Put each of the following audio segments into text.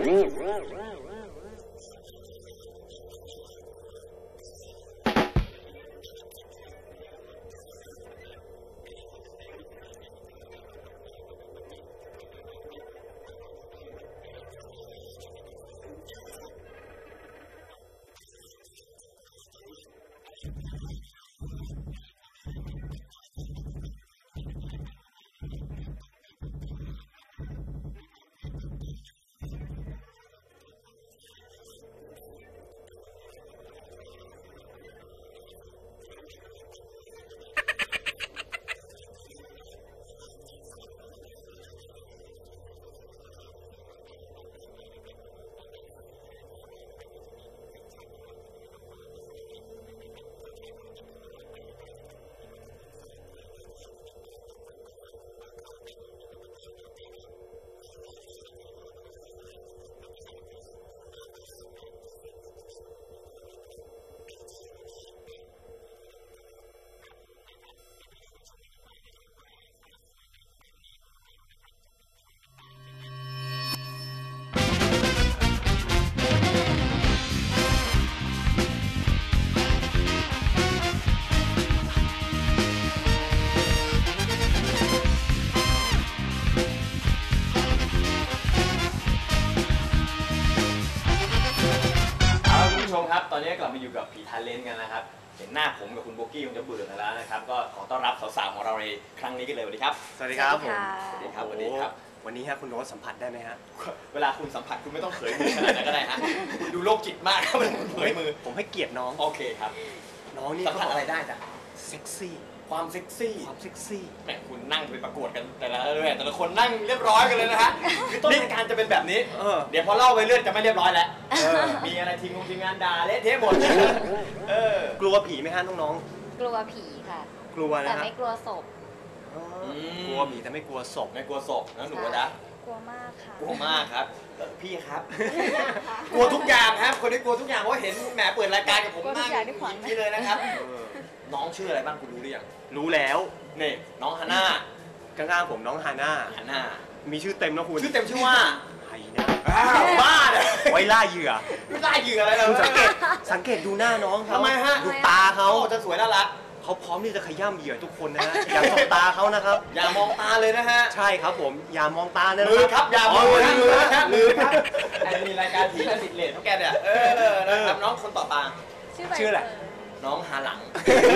ตอนนี้กลับมาอยู่กับผีทาเลนต์กันนะครับเห็นหน้าผมกับคุณโบกี้คงจะเบื่อกันแล้วนะครับก็ขอต้อนรับสาวๆของเราในครั้งนี้กันเลยสวัสดีครับสวัสดีครับผมสวัสดีครับสวัสดีครับวันนี้ฮะคุณโน้ตสัมผัสได้ไหมฮะเวลาคุณสัมผัสคุณไม่ต้องเผยมือขนาดนั้นก็ได้ฮะคุณดูโรคจิตมากครับมันเผยมือผมให้เกียรติน้องโอเคครับน้องนี่สัมผัสอะไรได้จ้ะเซ็กซี่ความเซ็กซี่แหมคุณนั่งไปประกวดกันแต่ละคนนั่งเรียบร้อยกันเลยนะฮะคือต้นรายการจะเป็นแบบนี้เดี๋ยวพอเล่าไปเรื่อยจะไม่เรียบร้อยแล้วมีอะไรทีมงานด่าเละเทะหมดกลัวผีไหมฮะน้องๆกลัวผีค่ะกลัวนะแต่ไม่กลัวศพกลัวผีแต่ไม่กลัวศพนะหนูนะกลัวมากค่ะกลัวมากครับพี่ครับกลัวทุกอย่างครับคนนี้กลัวทุกอย่างเพราะเห็นแหมเปิดรายการกับผมนั่งนี่เลยนะครับน้องชื่ออะไรบ้างคุณรู้หรือยังรู้แล้วนี่น้องฮาน่าข้างๆผมน้องฮาน่ามีชื่อเต็มนะคุณชื่อเต็มชื่อว่าไฮน่าบ้าเลยไว้ล่าเหยื่ออะไรเราสังเกตดูหน้าน้องเขาทำไมฮะดูตาเขาจะสวยน่ารักเขาพร้อมที่จะขย้ำเหยื่อทุกคนนะฮะอย่าสบตาเขานะครับอย่ามองตาเลยนะฮะใช่ครับผมอย่ามองตานะมือครับอย่ามองมือครับไอ้มีรายการผีและติดเลทพวกแกเนี่ยนะครับน้องคนต่อไปชื่ออะไรน้องฮาหลัง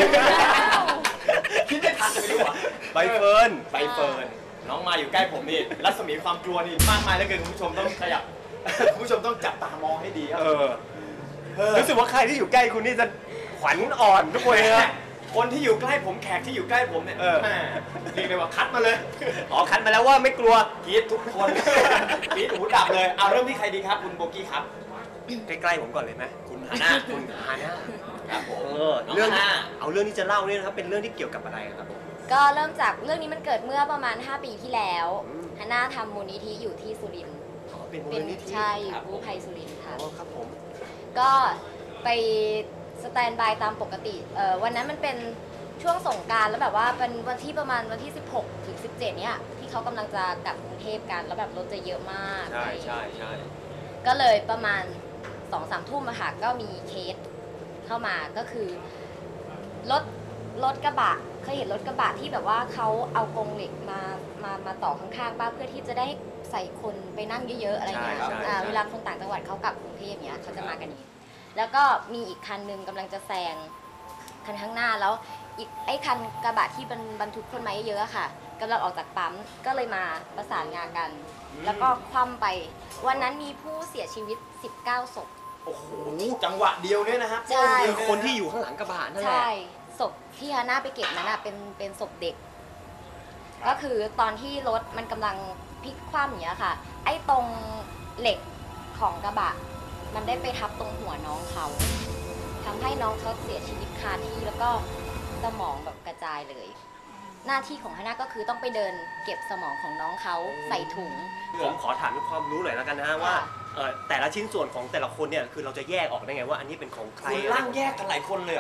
คิดไม่ทันจะไม่รู้อ่ะใบเฟิร์นน้องมาอยู่ใกล้ผมนี่รัศมีความกลัวนี่มากมายเหลือเกินคุณผู้ชมต้องขยับคุณผู้ชมต้องจับตามองให้ดีครับรู้สึกว่าใครที่อยู่ใกล้คุณนี่จะขวัญอ่อนทุกคนนะคนที่อยู่ใกล้ผมแขกที่อยู่ใกล้ผมเนี่ยเรียกได้ว่าคัดมาเลยคัดมาแล้วว่าไม่กลัวกีดทุกคนกีดหูดับเลยเอาเริ่มที่ใครดีครับคุณโบกี้ครับใกล้ๆผมก่อนเลยไหมคุณฮาน่าครับผมเรื่องที่จะเล่าเนี่ยนะครับเป็นเรื่องที่เกี่ยวกับอะไรครับก็เริ่มจากเรื่องนี้มันเกิดเมื่อประมาณ5 ปีที่แล้วฮาน่าทำมูลนิธิอยู่ที่สุรินทร์เป็นมูลนิธิใช่อยู่กู้ภัยสุรินทร์ค่ะครับผมก็ไปสแตนบายตามปกติวันนั้นมันเป็นช่วงสงกรานต์แล้วแบบว่าเป็นวันที่ประมาณวันที่16 ถึง 17เนี่ยที่เขากำลังจะกลับกรุงเทพกันแล้วแบบรถจะเยอะมากใช่ก็เลยประมาณ 2-3 ทุ่มอะค่ะก็มีเคสเข้ามาก็คือรถกระบะเคยเห็นรถกระบะที่แบบว่าเขาเอากรงเหล็กมาต่อข้างๆป้าเพื่อที่จะได้ใส่คนไปนั่งเยอะๆอะไรเงี้ยเวลาคนต่างจังหวัดเขากลับกรุงเทพเนี้ยเขาจะมากันนี้แล้วก็มีอีกคันนึงกำลังจะแซงคันข้างหน้าแล้วอีกไอ้คันกระบะที่บรรทุกคนมาเยอะๆค่ะกำลังออกจากปั๊มก็เลยมาประสานงานกันแล้วก็คว่ำไปวันนั้นมีผู้เสียชีวิต19 ศพโอ้โหจังหวะเดียวเนี่ยนะครับใช่คนที่อยู่ข้างหลังกระบะนั่นแหละใช่ศพที่ฮาน่าไปเก็บนั้นเป็นศพเด็กก็คือตอนที่รถมันกำลังพลิกคว่ำอย่างเงี้ยค่ะไอ้ตรงเหล็กของกระบะมันได้ไปทับตรงหัวน้องเขาทำให้น้องเขาเสียชีวิตคาที่แล้วก็สมองแบบกระจายเลยหน้าที่ของฮาน่าก็คือต้องไปเดินเก็บสมองของน้องเขาใส่ถุงผมขอถามด้วยความรู้หน่อยแล้วกันนะฮะว่าแต่ละชิ้นส่วนของแต่ละคนเนี่ยคือเราจะแยกออกได้ไงว่าอันนี้เป็นของใครคุณร่างแยกกันหลายคนเลยเหรอ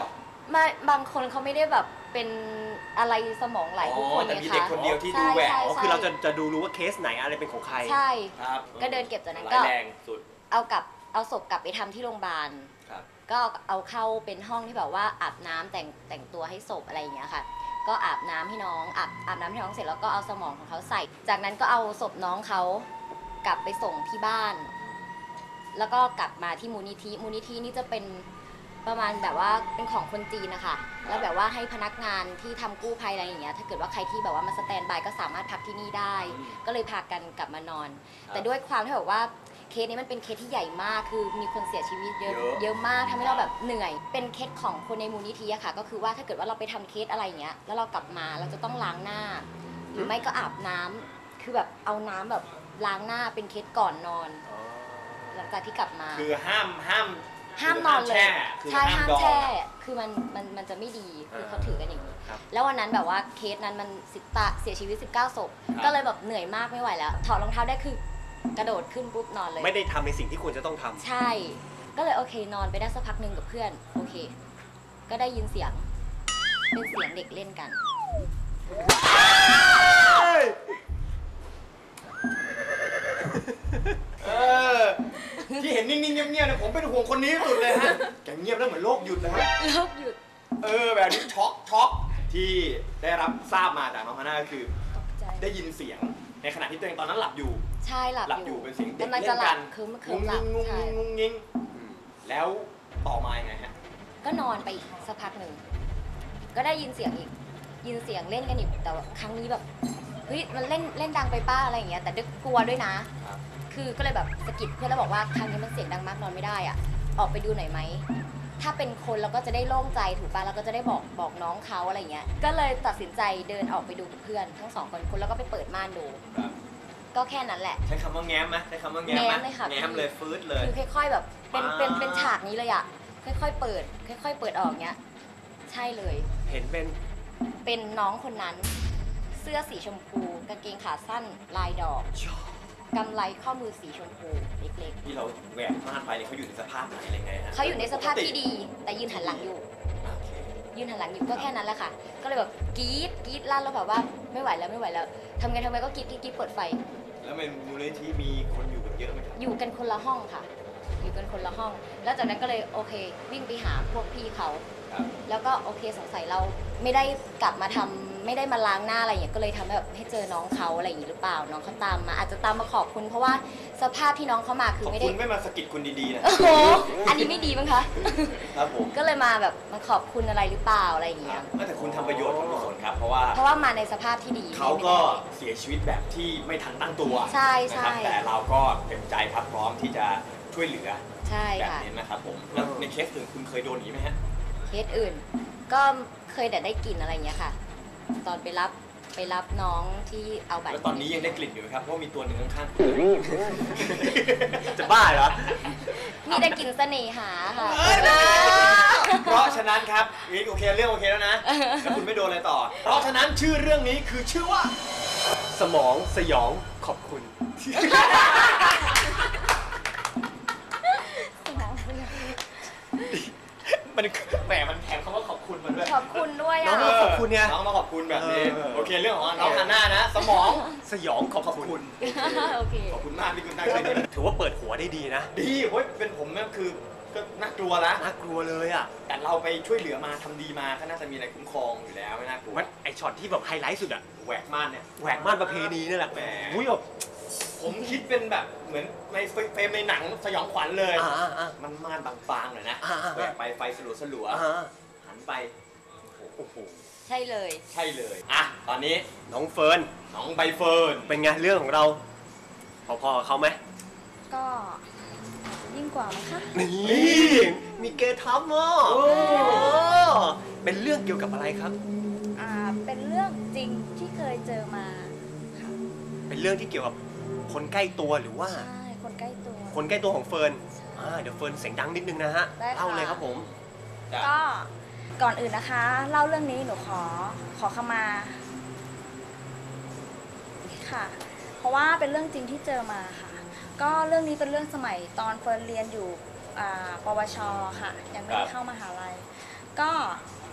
บางคนเขาไม่ได้แบบเป็นอะไรสมองไหลทุกคนแต่ไงมีคะเด็กคนเดียวที่ดูแหวกใช่อ๋อคือเราจะดูรู้ว่าเคสไหนอะไรเป็นของใครใช่ครับก็เดินเก็บจากนั้นร้าก็ยแรงสุดเอาศพกลับไปทำที่โรงพยาบาลครับก็เอาเข้าเป็นห้องที่แบบว่าอาบน้ำแต่งตัวให้ศพอะไรอย่างเงี้ยค่ะ ก็อาบน้ำให้น้องอาบน้ำให้น้องเสร็จแล้วก็เอาสมองของเขาใส่ จากนั้นก็เอาศพน้องเขากลับไปส่งที่บ้าน แล้วก็กลับมาที่มูลนิธินี่จะเป็นประมาณแบบว่าเป็นของคนจีนนะคะแล้วแบบว่าให้พนักงานที่ทำกู้ภัยอะไรอย่างเงี้ยถ้าเกิดว่าใครที่แบบว่ามาสแตนบายก็สามารถพักที่นี่ได้ ก็เลยพากันกลับมานอน แต่ด้วยความที่แบบว่าเคสนี้มันเป็นเคสที่ใหญ่มากคือมีคนเสียชีวิตเยอะมากทำให้เราแบบเหนื่อยเป็นเคสของคนในมูลนิธิอะค่ะก็คือว่าถ้าเกิดว่าเราไปทำเคสอะไรอย่างเงี้ยแล้วเรากลับมาเราจะต้องล้างหน้า หรือไม่ก็อาบน้ำคือแบบเอาน้ำแบบล้างหน้าเป็นเคสก่อนนอน หลังจากที่กลับมาคือห้ามนอนเลยแช่คือใช่ห้ามดองแช่คือมันจะไม่ดีคือเขาถือกันอย่างนี้ครับแล้ววันนั้นแบบว่าเคสนั้นมันเสียชีวิต19ศพก็เลยแบบเหนื่อยมากไม่ไหวแล้วถอดรองเท้าได้คือกระโดดขึ้นปุ๊บนอนเลยไม่ได้ทำในสิ่งที่ควรจะต้องทำใช่ ก็เลยโอเคนอนไปได้สักพักหนึ่งกับเพื่อนโอเค ก็ได้ยินเสียงเป็นเสียงเด็กเล่นกันที่เห็นนิ่งๆเงียบๆเนี่ยผมเป็นห่วงคนนี้สุดเลยฮะแกเงียบแล้วเหมือนโลกหยุดนะฮะโลกหยุดแบบนี้ช็อกที่ได้รับทราบมาจากน้องฮาน่าก็คือตกใจได้ยินเสียงในขณะที่ตัวเองตอนนั้นหลับอยู่ใช่หลับหลับออยู่ยู่เป็นเสียงเด็กกำลังเล่จะนหลักับ นคืงุ้งหลับงิ้งงุ้งใช่งิ้งงุ้งงิ้งแล้วต่อมายังไงฮะก็นอนไปอีกสักพักหนึ่งก็ได้ยินเสียงอีกยินเสียงเล่นกันอีกแต่ว่าครั้งนี้แบบเฮ้ยมันเล่นดังไปป้าอะไรอย่างเงี้ยแต่ด้วยกลัวด้วยนะครับคือก็เลยแบบสะกิดเพื่อนแล้วบอกว่าครั้งนี้มันเสียงดังมากนอนไม่ได้อ่ะออกไปดูหน่อยไหมถ้าเป็นคนเราก็จะได้โล่งใจถูกป่ะเราก็จะได้บอกน้องเขาอะไรอย่างเงี้ยก็เลยตัดสินใจเดินออกไปดูกับเพื่อนทั้งสองคนแล้วก็ไปเปิดม่านดูครับก็แค่นั้นแหละใช้คำว่าแง้มไหมใช้คำว่าแง้มไหมแง้มเลยค่ะแง้มเลยฟืดเลยคือค่อยๆแบบเป็นอ่าฉากนี้เลยอ่ะค่อยๆเปิด ค่อยๆเปิดออกเงี้ยใช่เลยเห็นเป็นเป็นน้องคนนั้น เสื้อสีชมพูกางเกงขาสั้นลายดอกกำไลข้อมือสีชมพูเล็กที่เราแหวกม่านไปเนี่ยเขาอยู่ในสภาพไหนอะไรไงฮะๆเขาอยู่ในสภาพที่ดี แต่ยืนหันหลังอยู่โอเคยืนหันหลังอยู่ก็แค่นั้นแหละค่ะ ก็เลยแบบกรี๊ดลั่นแล้วแบบว่าไม่ไหวแล้วทำไงก็กรี๊ดเปิดไฟแล้วเป็นมูลนิธิมีคนอยู่กันเยอะไหมครับอยู่กันคนละห้องค่ะ อยู่กันคนละห้อง แล้วจากนั้นก็เลยโอเค วิ่งไปหาพวกพี่เขาครับแล้วก็โอเคสงสัยเราไม่ได้กลับมาทำไม่ได้มาล้างหน้าอะไรอย่างเงี้ยก็เลยทำให้แบบให้เจอน้องเขาอะไรอย่างงี้หรือเปล่าน้องเขาตามมาอาจจะตามมาขอบคุณเพราะว่าสภาพที่น้องเขามาคือขอบไม่ได้คุณไม่มาสะกิดคุณดีๆนะโอ้โหอันนี้ไม่ดีมั้งคะครับผมก็เลยมาแบบมาขอบคุณอะไรหรือเปล่าอะไรอย่างเงี้ยแต่คุณทำประโยชน์กับกุศลครับ เพราะว่าเพราะว่ามาในสภาพที่ดีเขาก็เสียชีวิตแบบที่ไม่ทันตั้งตัวใช่นะครับแต่เราก็เต็มใจครับพร้อมที่จะช่วยเหลือใช่แบบค่ะนี้นะครับผมแล้วในเคสอื่นคุณเคยโดนอย่างนี้ไหมฮะเคสอื่น ก็เคยแต่ได้กลิ่นอะไรอย่างเงี้ยค่ะ ตอนไปรับน้องที่เอาบัตรแล้วตอนนี้ยังได้กลิ่นอยู่ไหมครับเพราะว่ามีตัวหนึ่งข้างๆจะบ้าเหรอมีได้กลิ่นเสน่หาค่ะเพราะฉะนั้นครับนี่โอเคเรื่องโอเคแล้วนะแล้วคุณไม่โดนอะไรต่อ เพราะฉะนั้นชื่อเรื่องนี้คือชื่อว่าสมองสยองขอบคุณมันแหมมันแถมคำว่าขอบคุณมาด้วยขอบคุณด้วยน้ออ่ะงมาขอบคุณเนี่ยน้องมาขอบคุณแบบนี้เออโอเคเรื่องของน้องฮาน่านะ สมองสยองขอบขอบคุคุณ ณโอเคขอบคุณมากที่คุณตั้งใจดีถือว่าเปิดหัวได้ดีนะดีเฮ้ยเป็นผมเนี่ยคือก็น่ากลัวนะน่ากลัวเลยอ่ะแต่เราไปช่วยเหลือมาทำดีมาก็น่าจะมีอะไรคุ้มครองอยู่แล้วไม่น่ากลัวมันไอช็อตที่แบบไฮไลท์สุดอะแหวกม่านเนี่ยแหวกม่านประเพณีนี่แหละแหมอุ้ยแบบผมคิดเป็นแบบเหมือนในเฟรมในหนังสยองขวัญเลยอ่ามันม่านบางๆหน่อยนะอ่าๆแหวกไปไฟสลัว หันไปโอ้โหใช่เลยใช่เลย อ่ะ ตอนนี้น้องเฟิร์นน้องใบเฟิร์นเป็นไงเรื่องของเรา พอๆกับเขาไหมก็ยิ่งกว่ามั้งคะนี่มีเกทับมั้งเป็นเรื่องเกี่ยวกับอะไรครับเป็นเรื่องจริงที่เคยเจอมาค่ะเป็นเรื่องที่เกี่ยวกับคนใกล้ตัวหรือว่าใช่ คนใกล้ตัวคนใกล้ตัวของเฟิร์นเดี๋ยวเฟิร์นเสียงดังนิดนึงนะฮะได้ค่ะเล่าเลยครับผมจ้ะก็ก่อนอื่นนะคะ เล่าเรื่องนี้หนูขอขมาค่ะ เพราะว่าเป็นเรื่องจริงที่เจอมาค่ะ ก็เรื่องนี้เป็นเรื่องสมัยตอนเฟิร์นเรียนอยู่ปวชค่ะ ยังไม่ได้เข้ามหาลัยก็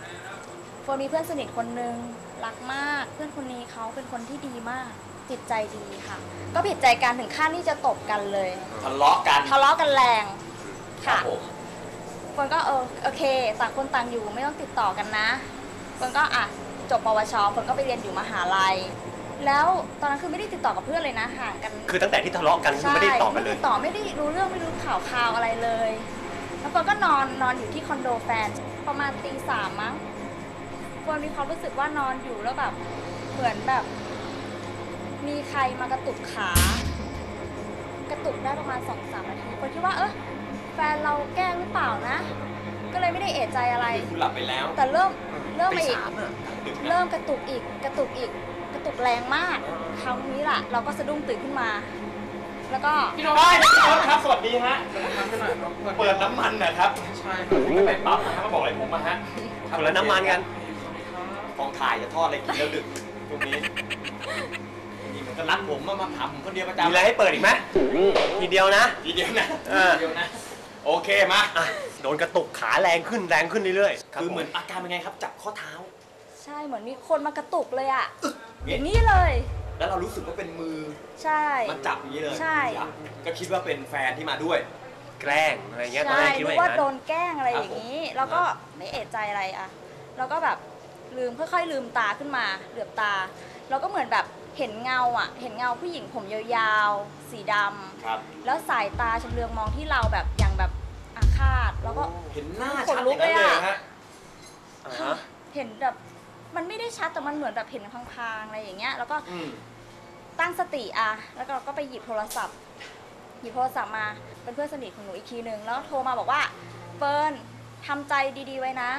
ฟิร์นมีเพื่อนสนิทคนนึงรักมากเพื่อนคนนี้เขาเป็นคนที่ดีมากจิตใจดีค่ะ ก็ผิดใจกันถึงขั้นที่จะตบกันเลยทะเลาะกันทะเลาะกันแรงครัค่ะบผมเฟิร์นก็โอเคต่างคนต่างอยู่ไม่ต้องติดต่อกันนะเฟิร์นก็จบปวชเฟิร์นก็ไปเรียนอยู่มหาลัยแล้วตอนนั้นคือไม่ได้ติดต่อกับเพื่อนเลยนะห่างกันคือตั้งแต่ที่ทะเลาะกันคือไม่ได้ติดต่อกันเลยไม่ติดต่อไม่ได้รู้เรื่องไม่รู้ข่าวอะไรเลยแล้วเฟิร์นก็นอนอยู่ที่คอนโดแฟนประมาณตี 3มั้งเฟิร์นมีความรู้สึกว่านอนอยู่แล้วแบบเหมือนแบบมีใครมากระตุกขากระตุกได้ประมาณ 2-3 นาทีเฟิร์นคิดว่าแฟนเราแกล้งหรือเปล่านะ ก็เลยไม่ได้เอะใจอะไรคุณหลับไปแล้วแต่เริ่มมาอีกตี 3 อะดึกนะเริ่มกระตุกอีกกระตุกแรงมากคราวนี้ล่ะ เราก็สะดุ้งตื่นขึ้นมา แล้วก็พี่น้องได้พี่น้องครับ สวัสดีฮะทำให้หน่อยครับเปิดน้ำมันนะครับใช่ครับไม่ไปปั๊บนะครับมาบอกอะไรผมมาฮะคนละน้ำมันกันกองถ่ายจะทอดอะไรกินแล้วดึกตรงนี้นี่มันก็รักผมมาถามผมคนเดียวประจำมีอะไรให้เปิดอีกไหมทีเดียวนะทีเดียวนะเออทีเดียวนะ โอเคมาอ่ะโดนกระตุกขาแรงขึ้นเรื่อยๆคือเหมือนอาการเป็นไงครับ จับข้อเท้าใช่เหมือนมีคนมากระตุกเลยอะเนี่อย ย่างนี้เลยแล้วเรารู้สึกว่าเป็นมือใช่มันจับอย่างนี้เลยใช่ก็คิดว่าเป็นแฟนที่มาด้วยแกล้งอะไรเงี้ยตอนใช่แรกคิดรู้ว่าอย่าว่างนั้นโดนแกล้งอะไรครับอย่างนี้ผมแล้วก็ไม่เอะใจอะไรอะแล้วก็แบบค่อยๆลืมตาขึ้นมาเหลือบตา แล้วก็เหมือนแบบเห็นเงาเห็นเงาผู้หญิงผมยาวๆสีดำครับแล้วสายตาชำเลืองมองที่เราแบบอย่างแบบอาฆาตแล้วก็เห็นหน้าขชัดนอลุกย่างนั้นเลยเลยอะฮะอ่าฮะเห็นแบบมันไม่ได้ชัดแต่มันเหมือนแบบเห็นพางๆอะไรอย่างเงี้ยแล้วก็อืมตั้งสติแล้วก็ไปหยิบโทรศัพท์มาเป็นเพื่อนสนิทของหนูอีกทีนึงแล้วโทรมาบอกว่าเฟิร์นทำใจดีๆไว้นะ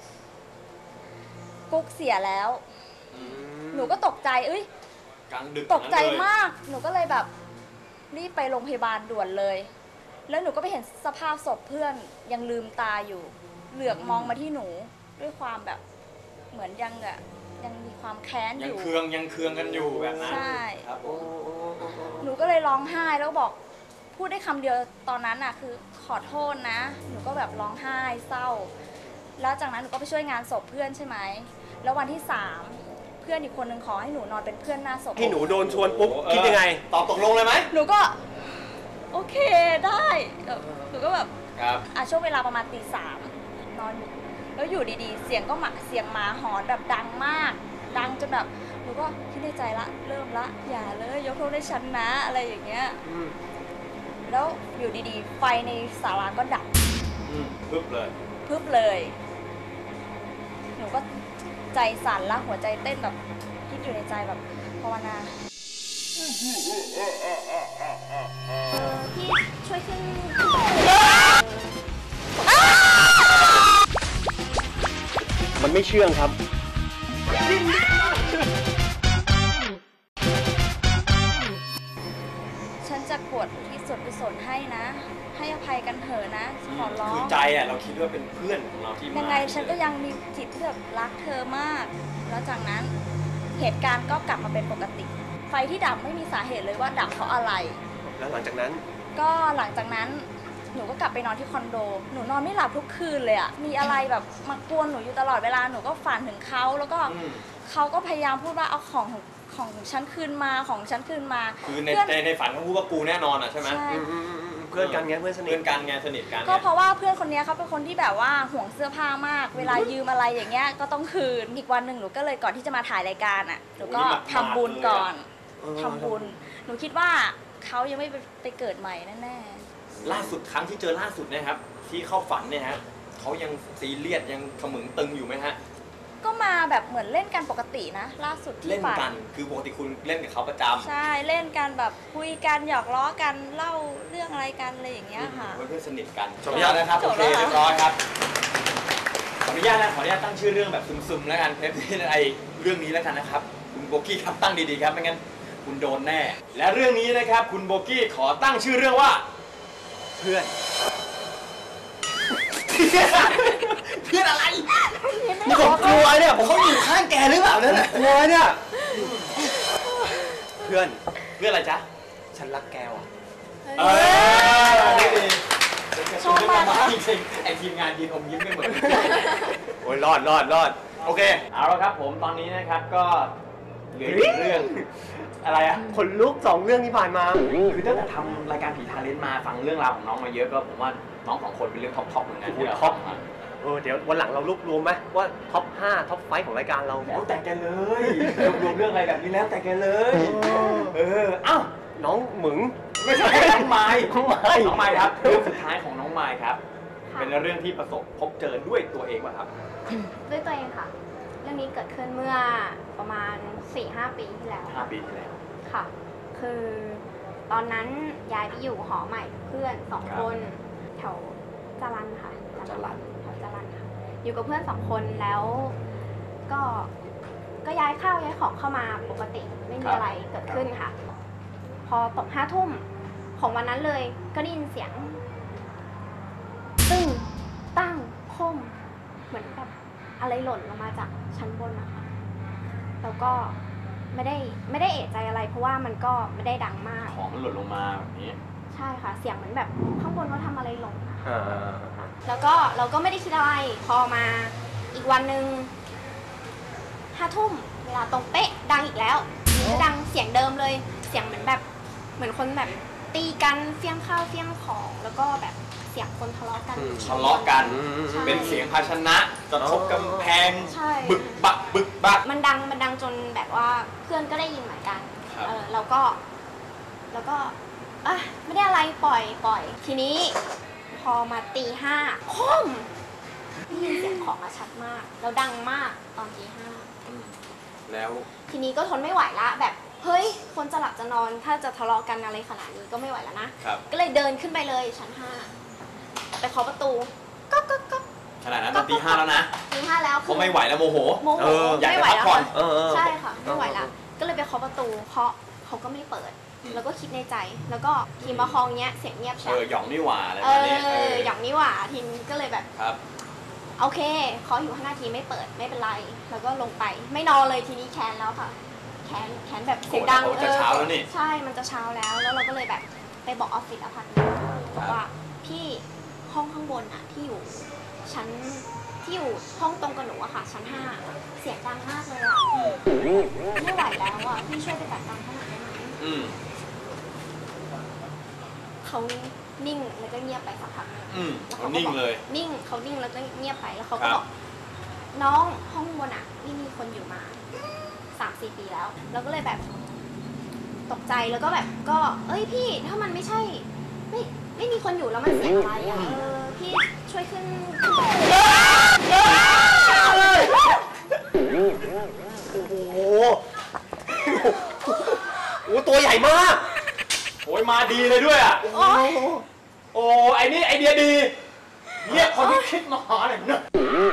กุ๊กเสียแล้ว หนูก็ตกใจกลางดึกตกใจอย่างนั้นเลยมาก หนูก็เลยแบบรีบไปโรงพยาบาลด่วนเลย แล้วหนูก็ไปเห็นสภาพศพเพื่อนยังลืมตาอยู่ เหลือกมองมาที่หนูด้วยความแบบเหมือนยังมีความแค้นอยังยู่เคืองกันอยู่แบบนั้นใช่ครับผมหนูก็เลยร้องไห้แล้วบอกพูดได้คำเดียวตอนนั้นคือขอโทษนะ หนูก็แบบร้องไห้เศร้า แล้วจากนั้นหนูก็ไปช่วยงานศพเพื่อนใช่ไหมแล้ววันที่ 3 เพื่อนอีกคนนึงขอให้หนูนอนเป็นเพื่อนหน้าศพที่หนูโดนชวนปุ๊บคิดยังไงตอบตกลงเลยไหมหนูก็โอเคได้หนูก็แบบครับช่วงเวลาประมาณตี 3นอนอยู่แล้วอยู่ดีๆ เสียงหมาหอนแบบดังมาก ดังจนแบบหนูก็คิดในใจละเริ่มละอย่าเลยยกโทษให้ฉันนะอะไรอย่างเงี้ยแล้วอยู่ดีๆ ไฟในศาลาก็ดับปึ๊บเลยพึบเลย หนูก็ใจสั่นละหัวใจเต้นแบบคิดอยู่ในใจแบบภาวนาพี่ช่วยขึ้นมันไม่เชื่องครับฉันจะกวดที่ส่วนกุศลให้นะ ให้อภัยกันเถอะนะขอร้อคืงอใจเราคิดว่าเป็นเพื่อนของเราที่มายังไงฉันก็ยังมีจิตที่แบบรักเธอมาก แล้วจากนั้นเหตุการณ์ก็กลับมาเป็นปกติ ไฟที่ดับไม่มีสาเหตุเลยว่าดับเพราะอะไรแล้วหลังจากนั้นก็หลังจากนั้นหนูก็กลับไปนอนที่คอนโด หนูนอนไม่หลับทุกคืนเลยอะมีอะไรแบบมากวนหนูอยู่ตลอดเวลา หนูก็ฝันถึงเขาแล้วก็เขาก็พยายามพูดว่าเอาของฉันคืนมาของฉันคืนมาคือในเพื่อนในฝันเขาพูดว่ากูแน่นอนใช่ไหมใช่เพื่อนกันไงเพื่อนสนิเพื่ทอนกันไงสนิทกันก็เพราะว่าเพื่อนคนนี้เขาเป็นคนที่แบบว่าห่วงเสื้อผ้ามาก เวลายืมอะไรอย่างเงี้ยก็ต้องคืน อีกวันหนึ่งหนูก็เลยก่อนที่จะมาถ่ายรายการหนูก็ทำบุญก่อนทำบุญ หนูคิดว่าเขายังไม่ไปเกิดใหม่แน่ๆล่าสุดครั้งที่เจอล่าสุดเนะครับที่เข้าฝันเนี่ยฮะเขายังซีเรียสยังขมึงตึงอยู่ไหมฮะก็มาแบบเหมือนเล่นกันปกตินะ ล่าสุดที่เล่นฝันกันคือปกติคุณเล่นกับเขาประจำใช่เล่นกันแบบคุยกันหยอกล้อกันเล่าเรื่องอะไรกันอะไรอย่างเงี้ยค่ะเพื่อนสนิทกันขออนุญาตนะครับจโอบ เคแล้วเรียบร้อยครับขออนุญาตตั้งชื่อเรื่องแบบซึมๆแล้วกันเทปนี้ไอเรื่องนี้แล้วกันนะครับคุณโบกี้ครับตั้งดีๆครับไม่งั้นคุณโดนแน่ และเรื่องนี้นะครับคุณโบกี้ขอตั้งชื่อเรื่องว่าเพื่อนเพื่อนอะไรนี่ผมกลัวเนี่ยผมเขาอยู่ข้างแกหรือเปล่านั่นแหละกลัวเนี่ยเพื่อนเพื่อนอะไรจ๊ะฉันรักแกว่ะชอบมากจริงๆไอทีมงานยืนอมยิ้มไม่เหมือนโอ้ยรอดโอเคเอาละครับผมตอนนี้นะครับก็เหลืออีกเรื่องอะไรอะคนลุก2 เรื่องที่ผ่านมาคือตั้งแต่ทำรายการผีทาเลนต์มาฟังเรื่องราวของน้องมาเยอะก็ผมว่าน้อง2 คนเป็นเรื่องท็อปๆเหมือนกันที่เราท็อปฟังมาเดี๋ยววันหลังเรารวบรวมไหมว่าท็อป 5 ท็อป 5 ของรายการเราแล้วแต่แกเลยรวมเรื่องอะไรแบบนี้แล้วแต่แกเลย เอ้าน้องหมึงไม่ใช่น้องไม้น้องไม้น้องไม้ครับเรื่องสุดท้ายของน้องไม้ครับ เป็นเรื่องที่ประสบพบเจอด้วยตัวเองป่ะครับด้วยตัวเองค่ะ เรื่องนี้เกิดขึ้นเมื่อประมาณ 4-5 ปีที่แล้ว 5 ปีที่แล้วค่ะ คือตอนนั้นย้ายไปอยู่หอใหม่กับเพื่อนครับ 2 คนแถวจรัญค่ะจรัญแถวจรัญค่ะ อยู่กับเพื่อน 2 คนแล้วก็ย้ายข้าวย้ายของเข้ามาปกติไม่มีอะไรเกิดขึ้นค่ะ พอตก5 ทุ่มของวันนั้นเลยก็ได้ยินเสียงตึ้งตั้งคมเหมือนแบบอะไรหล่นลงมาจากชั้นบนนะคะแล้วก็ไม่ได้เอะใจอะไร เพราะว่ามันก็ไม่ได้ดังมากของมันหล่นลงมาแบบนี้ใช่ค่ะ เสียงเหมือนแบบข้างบนเขาทำอะไรหล่นอะอ่าแล้วก็เราก็ไม่ได้คิดอะไรพอมาอีกวันหนึ่ง5 ทุ่มเวลาตรงเป๊ะดังอีกแล้วมันก็ดังเสียงเดิมเลย เสียงเหมือนแบบเหมือนคนแบบตีกันเฟี้ยงข้าวเฟี้ยงของแล้วก็แบบเสียงคนทะเลาะกันทะเลาะกันใช่เป็นเสียงภาชนะกระทบกำแพงใช่บึกบักบึกบักมันดังจนแบบว่าเพื่อนก็ได้ยินเหมือนกันครับแล้วก็อ่ะไม่ได้อะไรปล่อยทีนี้พอมาตี 5คมได้ยินเสียงของอะชัดมากแล้วดังมากตอนตีแล้ว 5ทีนี้ก็ทนไม่ไหวละแบบเฮ้ยคนจะหลับจะนอนถ้าจะทะเลาะกันอะไรขนาดนี้ก็ไม่ไหวแล้วนะครับ ก็เลยเดินขึ้นไปเลยชั้น 5ไปเคาะประตูก็ขนาดนั้นตอนตี 5แล้วนะตี 5แล้วเขาไม่ไหวแล้วโมโหโมโหอยากไม่จะไหวพักแล้วผ่อนค่ะใช่ค่ะไม่ไหวแล้วก็เลยไปเคาะประตูเคาะเขาก็ไม่เปิดอืมแล้วก็คิดในใจแล้วก็ทีมประคองเนี้ยเสียงเงียบใช่หยองนี่หว่าอะไรเอแบบนี้ออย่างนี้หว่าทีมก็เลยแบบครับโอเคเคาะอยู่5 นาทีไม่เปิดไม่เป็นไร แล้วก็ลงไปไม่นอนเลยทีนี้แค้นแล้วค่ะแค้นแบบเสียงดังโกรธแล้วเพราะจะเช้าแล้วนี่ใช่มันจะเช้าแล้วแล้วเราก็เลยแบบไปบอกออฟฟิศอพาร์ตเมนต์บอกว่าพี่ห้องข้างบนอะที่อยู่ชั้นที่อยู่ห้องตรงกับหนูอะค่ะชั้น 5 เสียงดังมากเลยอะไม่ไหวแล้วอะพี่ช่วยไปจัดการให้หน่อยได้ไหมอืมเขานิ่งแล้วก็เงียบไปสักพักหนึ่งอืมแล้วเขาก็นิ่งบอกเลยนิ่งเขานิ่งแล้วก็เงียบไปแล้วเขาคก็รับบอกน้องห้องบนอะไม่มีคนอยู่มา 3-4 ปีแล้วเราก็เลยแบบตกใจแล้วก็แบบก็เอ้ยพี่ถ้ามันไม่ใช่ไม่มีคนอยู่แล้วมันเสียงอะไรอะพี่ช่วยขึ้นโอ้โหโอ้ตัวใหญ่มากโอ้ยมาดีเลยด้วยอ่ะโอ๊ยโอ้ไอ้นี่ไอเดียดีเรียกคนที่คิดมาหาหน่อยเนอะ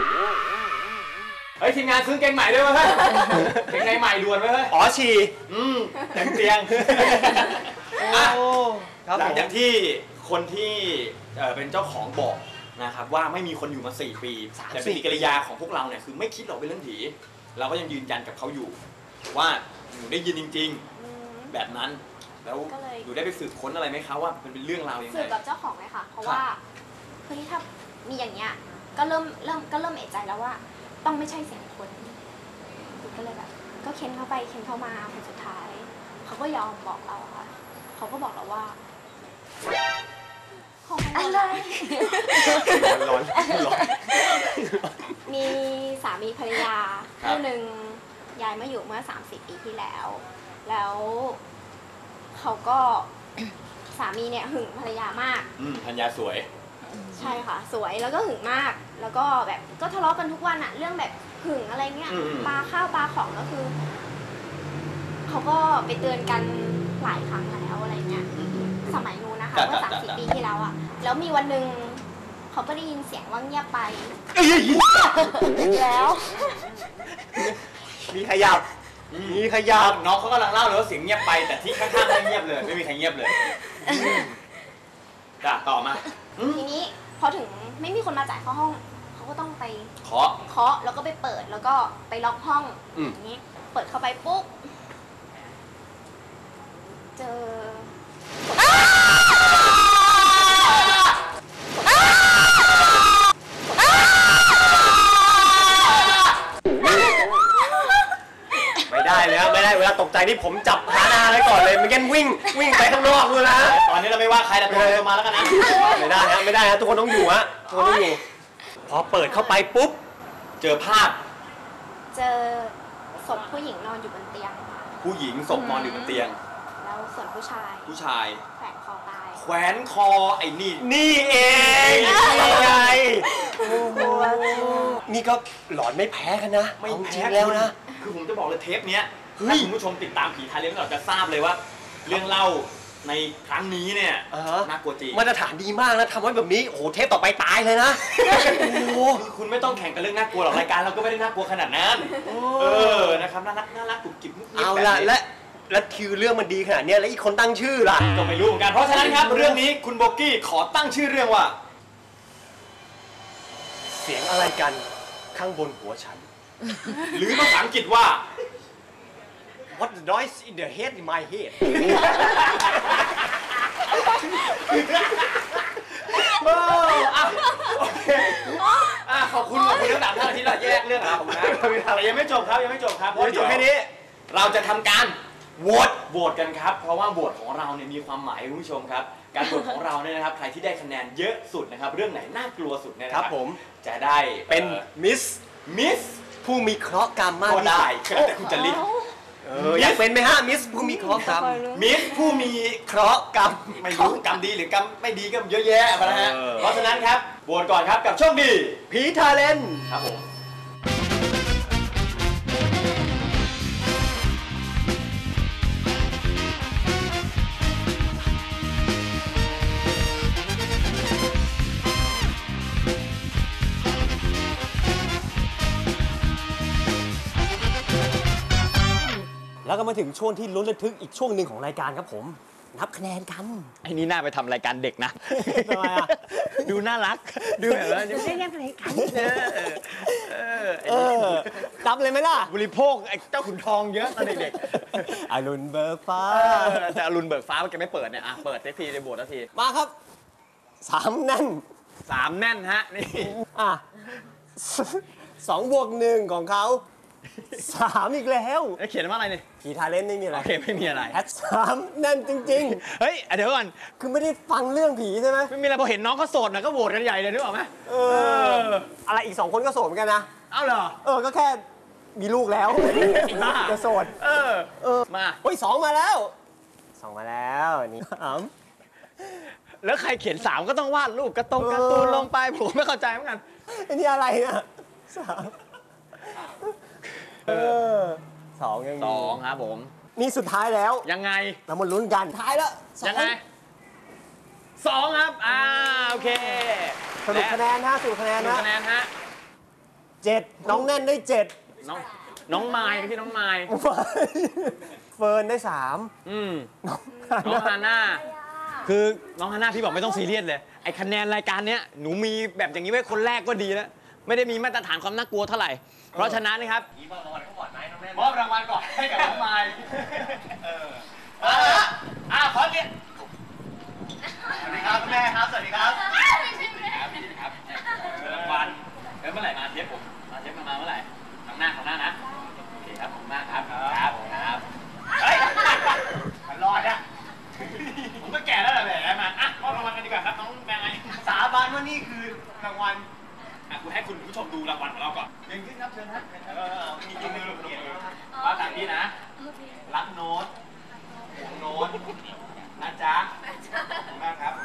เฮ้ยทีมงานซื้อเกงใหม่ด้วยไหมเฮ้ยเกงในใหม่ด่วนไหมเฮ้ยอ๋อฉี่เตียงอ่ะครับหลังผมจากที่คนที่เป็นเจ้าของบอกนะครับว่าไม่มีคนอยู่มา4 ปีแต่ปฏิกิริยาของพวกเราเนี่ยคือไม่คิดหรอกเป็นเรื่องผีเราก็ยังยืนยันกับเขาอยู่ ว่าหนูได้ยินจริง ๆ แบบนั้นแล้วก็เลยหนูได้ไปสืบค้นอะไรไหมคะว่ามันเป็นเรื่องราวยังไงสืบกับเจ้าของเลยค่ะ เพราะว่าเฮ้ยถ้ามีอย่างเงี้ยก็เริ่มเอะใจแล้วว่า ต้องไม่ใช่เสียงคนก็เลยแบบก็เค้นเข้าไปเค้นเข้ามาผลสุดท้ายเขาก็ยอมบอกเราอะค่ะเขาก็บอกเราว่าห้องข้างบนร้อนร้อนมีสามีภรรยาครับคู่หนึ่งย้ายมาอยู่เมื่อ30 ปีที่แล้ว แล้วเขาก็ สามีเนี่ยหึงภรรยามากธัญญาสวยใช่ค่ะ สวยแล้วก็หึงมาก แล้วก็แบบก็ทะเลาะกันทุกวันอะเรื่องแบบหึงอะไรเงี้ยอืมปลาข้าวปลาของก็คือเขาก็ไปเตือนกันหลายครั้งแล้วอะไรเงี้ยสมัยนู้นนะคะเมื่อ30 ปีที่แล้วอะแล้วมีวันหนึ่งเขาก็ได้ยินเสียงว่าเงียบไปแล้วมีขยับ มีขยับน้องเขากำลังเล่าเลยว่าเสียงเงียบไปแต่ที่ข้างๆไม่เงียบเลย ไม่มีใครเงียบเลยจ้ะต่อมาทีนี้พอถึงไม่มีคนมาจ่ายค่าห้องเขาก็ต้องไปเคาะเคาะแล้วก็ไปเปิดแล้วก็ไปล็อกห้องอืมอย่างนี้เปิดเข้าไปปุ๊บเจอได้เลยครับไม่ได้เวลาตกใจนี่ผมจับหาหน้าไว้ก่อนเลยไม่งั้นวิ่งไปข้างนอกเลยนะตอนนี้เราไม่ว่าใครแต่ตัวใครตัวมาแล้วกันนะไม่ได้ฮะไม่ได้ฮะทุกคนต้องอยู่ฮะทุกคนต้องอยู่พอเปิดเข้าไปปุ๊บเจอภาพเจอศพผู้หญิงนอนอยู่บนเตียงค่ะผู้หญิงศพนอนอยู่บนเตียงแล้วส่วนผู้ชายผู้ชายแขวนคอตายแขวนคอไอ้นี่นี่เองนี่ไงโอ้โหนี่ก็หลอนไม่แพ้กันนะไม่เอาจแพ้ริงแล้วนะคือผมจะบอกเลยเทปเนี้ยเฮ้ถ้าย คุณผู้ชมติดตามผีไทยเรื่องเราจะทราบเลยว่า เรื่องเล่าในครั้งนี้เนี่ยอ่าฮะน่ากลัวจริงมาตรฐานดีมากนะทำไว้แบบนี้โอ้โหเทปต่อไปตายเลยนะโอ้โหคือคุณไม่ต้องแข่งกันเรื่องน่ากลัวหรอกรายการเราก็ไม่ได้น่ากลัวขนาดนั้นนะครับน่ารักกรุบกริบมุกมิบเอาแบบละนี้และคิวเรื่องมันดีขนาดเนี้ยแล้วอีกคนตั้งชื่อล่ะก็ไม่รู้เหมือนกันเพราะฉะนั้นครับเรื่องนี้คุณโบกี้ขอตั้งชื่อเรื่องว่าเสียงอะไรกันข้างบนหัวฉันหรือภาษาอังกฤษว่า What the noise in the head in my head โอเคขอบคุณทั้งสามท่านที่เราแยกเรื่องราวของนะแต่ยังไม่จบครับยังไม่จบครับเพราะจบแค่นี้เราจะทำการโหวตกันครับเพราะว่าโหวตของเราเนี่ยมีความหมายคุณผู้ชมครับการโหวตของเราเนี่ยนะครับใครที่ได้คะแนนเยอะสุดนะครับเรื่องไหนน่ากลัวสุดเนี่ยนะคครัรับบ ผมจะได้เป็นมิสมิสผู้มีเคราะห์กรรมมากก็ที่สุได้แต่คุณจะลิสอยากเป็นไหมฮะมิสผู้มีเคราะห์กรรมมิสผู้มีเคราะห์กรรมไม่รู้กรรมดีหรือกรรมไม่ดีก็เยอะแยะนะฮะเออเพราะฉะนั้นครับโหวตก่อนครับกับโชคดีผีทาเลนครับผมแล้วก็มาถึงช่วงที่ลุ้นระทึกอีกช่วงหนึ่งของรายการครับผม นับคะแนนกันไอ้นี่น่าไปทำรายการเด็กนะทำไมอ่ะดูน่ารัก ดูแบบว่านับเลยไหมล่ะบริโภคไอ้เจ้าขุนทองเยอะตอนเด็กอรุณเบิกฟ้าๆแต่อรุณเบิกฟ้ามันแกไม่เปิดเนี่ยเปิดสักทีในโบสถ์สักทีมาครับ3นั่น 3แน่นฮะนี่อ่ะ2 บวก 1 ของเขา3อีกแล้วแล้วเขียนว่าอะไรเนี่ยผีทาเลนไม่มีอะไรโอเคไม่มีอะไรแอด3นั่นจริงเฮ้ยเดี๋ยวก่อนๆ คือไม่ได้ฟังเรื่องผีใช่ไหมไม่มีอะไรพอเห็นน้องเขาโสดนะก็โหวตกันใหญ่เลยนึกออกไหมอะไรอีก2 คนก็โสดเหมือนกันนะเอ้าเหรอก็แค่มีลูกแล้วอีกบ้าจะโสดมาเฮ้ย2มาแล้ว2มาแล้วนี่แล้วใครเขียน3ก็ต้องวาดรูปการ์ตูนลงไปผมไม่เข้าใจเหมือนกันอันนี้อะไรเนี่ย2ยังมี 2ครับผมนี่สุดท้ายแล้วยังไงเรามาลุ้นกันท้ายแล้วสอยังไง2ครับโอเคสรุปคะแนนนะสรุปคะแนนหนึ่นะงคะแนนฮะ 7น้องแน่นได้7 น้องไมค์พี่น้องไมค์เฟิร์นได้3 น้องฮาน่าคือน้องฮาน่าพี่บอกไม่ต้องซีเรียสเลยไอ้คะแนนรายการเนี้ยหนูมีแบบอย่างนี้ไว้คนแรกก็ดีแล้วไม่ได้มีมาตรฐานความน่ากลัวเท่าไหร่เพราะฉะนั้นนะครับมอบรางวัลก่อนไหมน้องแม่มอบรางวัลก่อนให้กับน้องไมค์ขอเรียนสวัสดีครับแม่ครับสวัสดีครับรางวัลเมื่อไหร่มาเทปผมมาเทปมาเมื่อไหร่ครั้งหน้านะโอเคครับขอบคุณมากครับครับเฮ้ยมันรอดอะผมก็แก่แล้วแหละแหมมามอบรางวัลกันดีกว่าครับน้องแมงไงสาบานว่านี่คือรางวัลคุณให้คุณผู้ชมดูรางวัลของเราก่อนเชิญขึ้นครับเชิญครับมีจริงมือเกียรติว่าตามที่นะรักโน้ตห่วงโน้ตนะจ๊ะขอบคุณมากครับ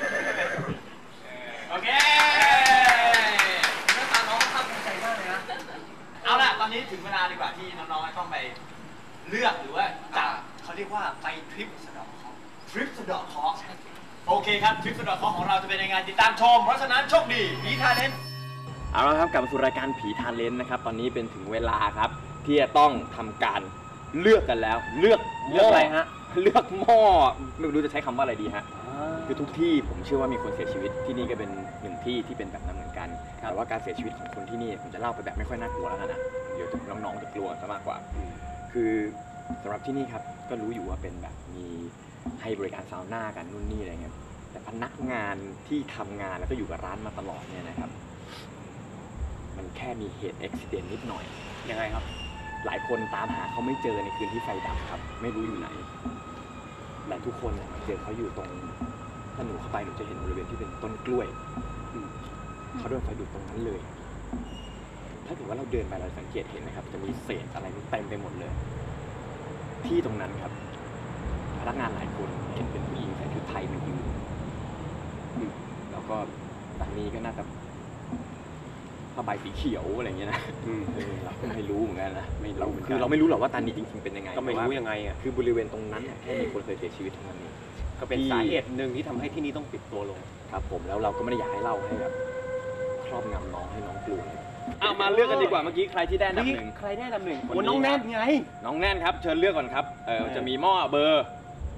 โอเคหน้าตาน้องภาคภูมิใจมากเลยนะเอาล่ะตอนนี้ถึงเวลาดีกว่าที่น้องๆต้องไปเลือกหรือว่าจับเขาเรียกว่าไปทริปสะเดาะเคราะห์ทริปสะเดาะเคราะห์โอเคครับทริปสะเดาะเคราะห์ของเราจะเป็นยังไงติดตามชมเพราะฉะนั้นโชคดีผีทาเลนเอาละครับกลับมาสู่รายการผีทาเลนนะครับตอนนี้เป็นถึงเวลาครับที่จะต้องทำการเลือกกันแล้วเลือกอะไรฮะเลือกหม้อไม่รู้จะใช้คำว่าอะไรดีฮะคือทุกที่ผมเชื่อว่ามีคนเสียชีวิตที่นี่ก็เป็นหนึ่งที่ที่เป็นแบบนั้นเหมือนกันแต่ว่าการเสียชีวิตของคนที่นี่ผมจะเล่าไปแบบไม่ค่อยน่ากลัวแล้วกันนะเดี๋ยวน้องๆจะกลัวซะมากกว่าคือสำหรับที่นี่ครับก็รู้อยู่ว่าเป็นแบบมีให้บริการซาวน่ากันนู่นนี่อะไรเงี้ยแต่พนักงานที่ทำงานแล้วก็อยู่กับร้านมาตลอดเนี่ยนะครับมันแค่มีเหตุอุบิเหตุนิดหน่อยยังไงครับหลายคนตามหาเขาไม่เจอในคืนที่ไฟดับครับ ไม่รู้อยู่ไหนแต่ทุกคนน่ะเจอเขาอยู่ตรงถ้าหนูเข้าไปหนูจะเห็นบริเวณที่เป็นต้นกล้วยเขาโดนไฟดูดตรงนั้นเลย ถ้าถือว่าเราเดินไปเราสังเกตเห็นนะครับ จะมีเศษอะไรเต็มไปหมดเลย ที่ตรงนั้นครับพนักงานหลายคนเห็นเป็นผู้หญิงใส่ชุดไทยมายืนแล้วก็ตอนนี้ก็น่าจะผ้าใบสีเขียวอะไรเงี้ยนะเราก็ไม่รู้เหมือนกันนะเราไม่รู้หรอกว่าตานีจริงๆเป็นยังไงก็ไม่รู้ยังไงอ่ะคือบริเวณตรงนั้นแค่มีคนเคยเสียชีวิตเท่านั้นเองก็เป็นสาเหตุหนึ่งที่ทำให้ที่นี่ต้องปิดตัวลงครับผมแล้วเราก็ไม่ได้อยากให้เล่าให้แบบครอบงำน้องให้น้องกลัวเอามาเลือกกันดีกว่าเมื่อกี้ใครที่ได้อันดับหนึ่งใครได้อันดับหนึ่งคนนี้โอ้น้องแนนไงน้องแน่นครับเชิญเลือกก่อนครับจะมีหม้อเบอร์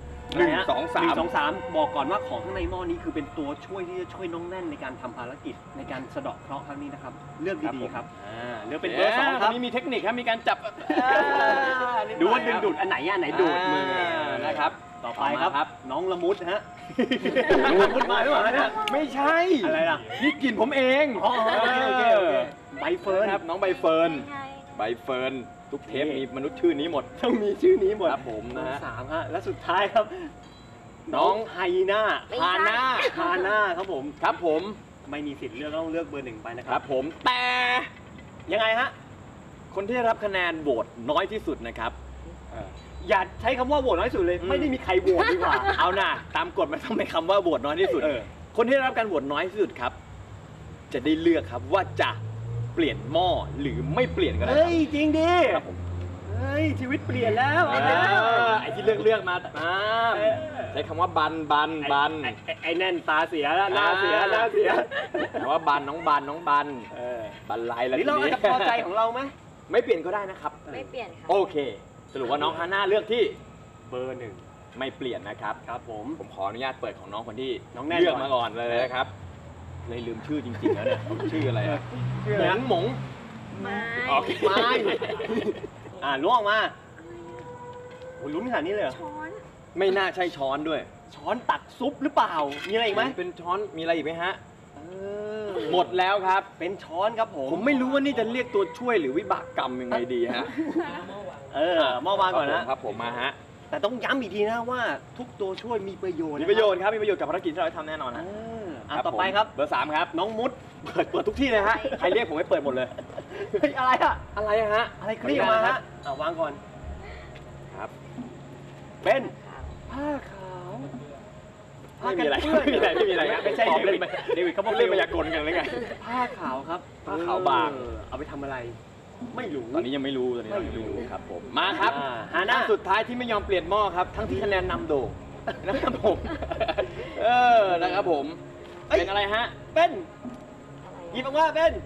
1 2 3 บอกก่อนว่าของข้างในหม้อนี้คือเป็นตัวช่วยที่จะช่วยน้องแน่นในการทำภารกิจในการสะเดาะเคราะห์ครั้งนี้นะครับเลือกดีๆครับเลือกเป็นเบอร์ 2ครับมีเทคนิคครับมีการจับดูว่าดึงดูดอันไหนอันไหนดูดมือนะครับต่อไปครับน้องละมุดฮะน้องละมุดมาหรือเปล่าเนี่ยไม่ใช่อะไรล่ะนี่กลิ่นผมเองโอเคใบเฟิร์นครับน้องใบเฟิร์นไงใบเฟิร์นทุกเทปมีมนุษย์ชื่อนี้หมดต้องมีชื่อนี้หมดครับผมนะฮะสามฮะและสุดท้ายครับ น้องไฮน่าไม่ใช่ฮาน่าครับผมครับผมไม่มีสิทธิ์เลือกต้องเลือกเบอร์หนึ่งไปนะคครัรับ บผมแต่ยังไงฮะคนที่ได้รับคะแนนโหวตน้อยที่สุดนะครับอย่าใช้คำว่าโหวตน้อยสุดเลย ไม่ได้มีใครโหวตดีกว่าเอาน่ะตามกฎมันต้องเป็นคำว่าโหวตน้อยที่สุด คนที่ได้รับการโหวตน้อยที่สุดครับ จะได้เลือกครับว่าจะเปลี่ยนหม้อหรือไม่เปลี่ยนก็ได้คเฮ้รับยจริงดิครับผมเฮ้ยชีวิตเปลี่ยนแล้วไอ้ที่เลือกมาใช้คำว่าบันไอ้แน่นตาเสียแล้วหน้าเสียแต่ว่าบันน้องบันบันไลแล้วนี่เราอาจจะพอใจของเราไหมไม่เปลี่ยนก็ได้นะครับไม่เปลี่ยนค่ะโอเค สรุปว่าน้องฮาน่าเลือกที่เบอร์หนึ่งไม่เปลี่ยนนะครับครับผมผมขออนุญาตเปิดของน้องคนที่น้องแน่นเลือกมาก่อนเลยนะครับเลยลืมชื่อจริงๆแล้วเนี่ยชื่ออะไรอะหมงไม่โอเคไม่ล้วงออกมาโอ้ยลุ้นขนาดนี้เลยเหรอช้อนไม่น่าใช่ช้อนด้วยช้อนตักซุปหรือเปล่า มีอะไรอีกไหมเป็นช้อนมีอะไรอีกไหมฮะเออหมดแล้วครับเป็นช้อนครับผมผมไม่รู้ว่านี่จะเรียกตัวช่วยหรือวิบากกรรมยังไงดีฮะหม้อวางก่อนนะครับผมมาฮะแต่ต้องย้ำอีกทีนะว่าทุกตัวช่วยมีประโยชน์มีประโยชน์ครับมีประโยชน์กับภารกิจที่เราได้ทำแน่นอนฮะต่อไปครับเบอร์ 3 ครับน้องมุดเปิดทุกที่เลยฮะใครเรียกผมให้เปิดหมดเลยเฮ้ยอะไรอะอะไรฮะอะไรคลี่ออกมาฮะวางก่อนครับเป็นผ้าขาวไม่มีอะไรไม่มีอะไรไม่มีอะไรครับไม่ใช่เล่นไปเดวิดเขาบอกเล่นมายากลกันหรือไงผ้าขาวครับผ้าขาวบางเอาไปทำอะไร ไม่รู้ตอนนี้ยังไม่รู้ตอนนี้เรายังไม่รู้ครับผมมาครับฮาน่าสุดท้ายที่ไม่ยอมเปลี่ยนหม้อครับทั้งที่คะแนนนำโด่งนะครับผมนะครับผมเป็นอะไรฮะเป็นหยิบออกมาเป็น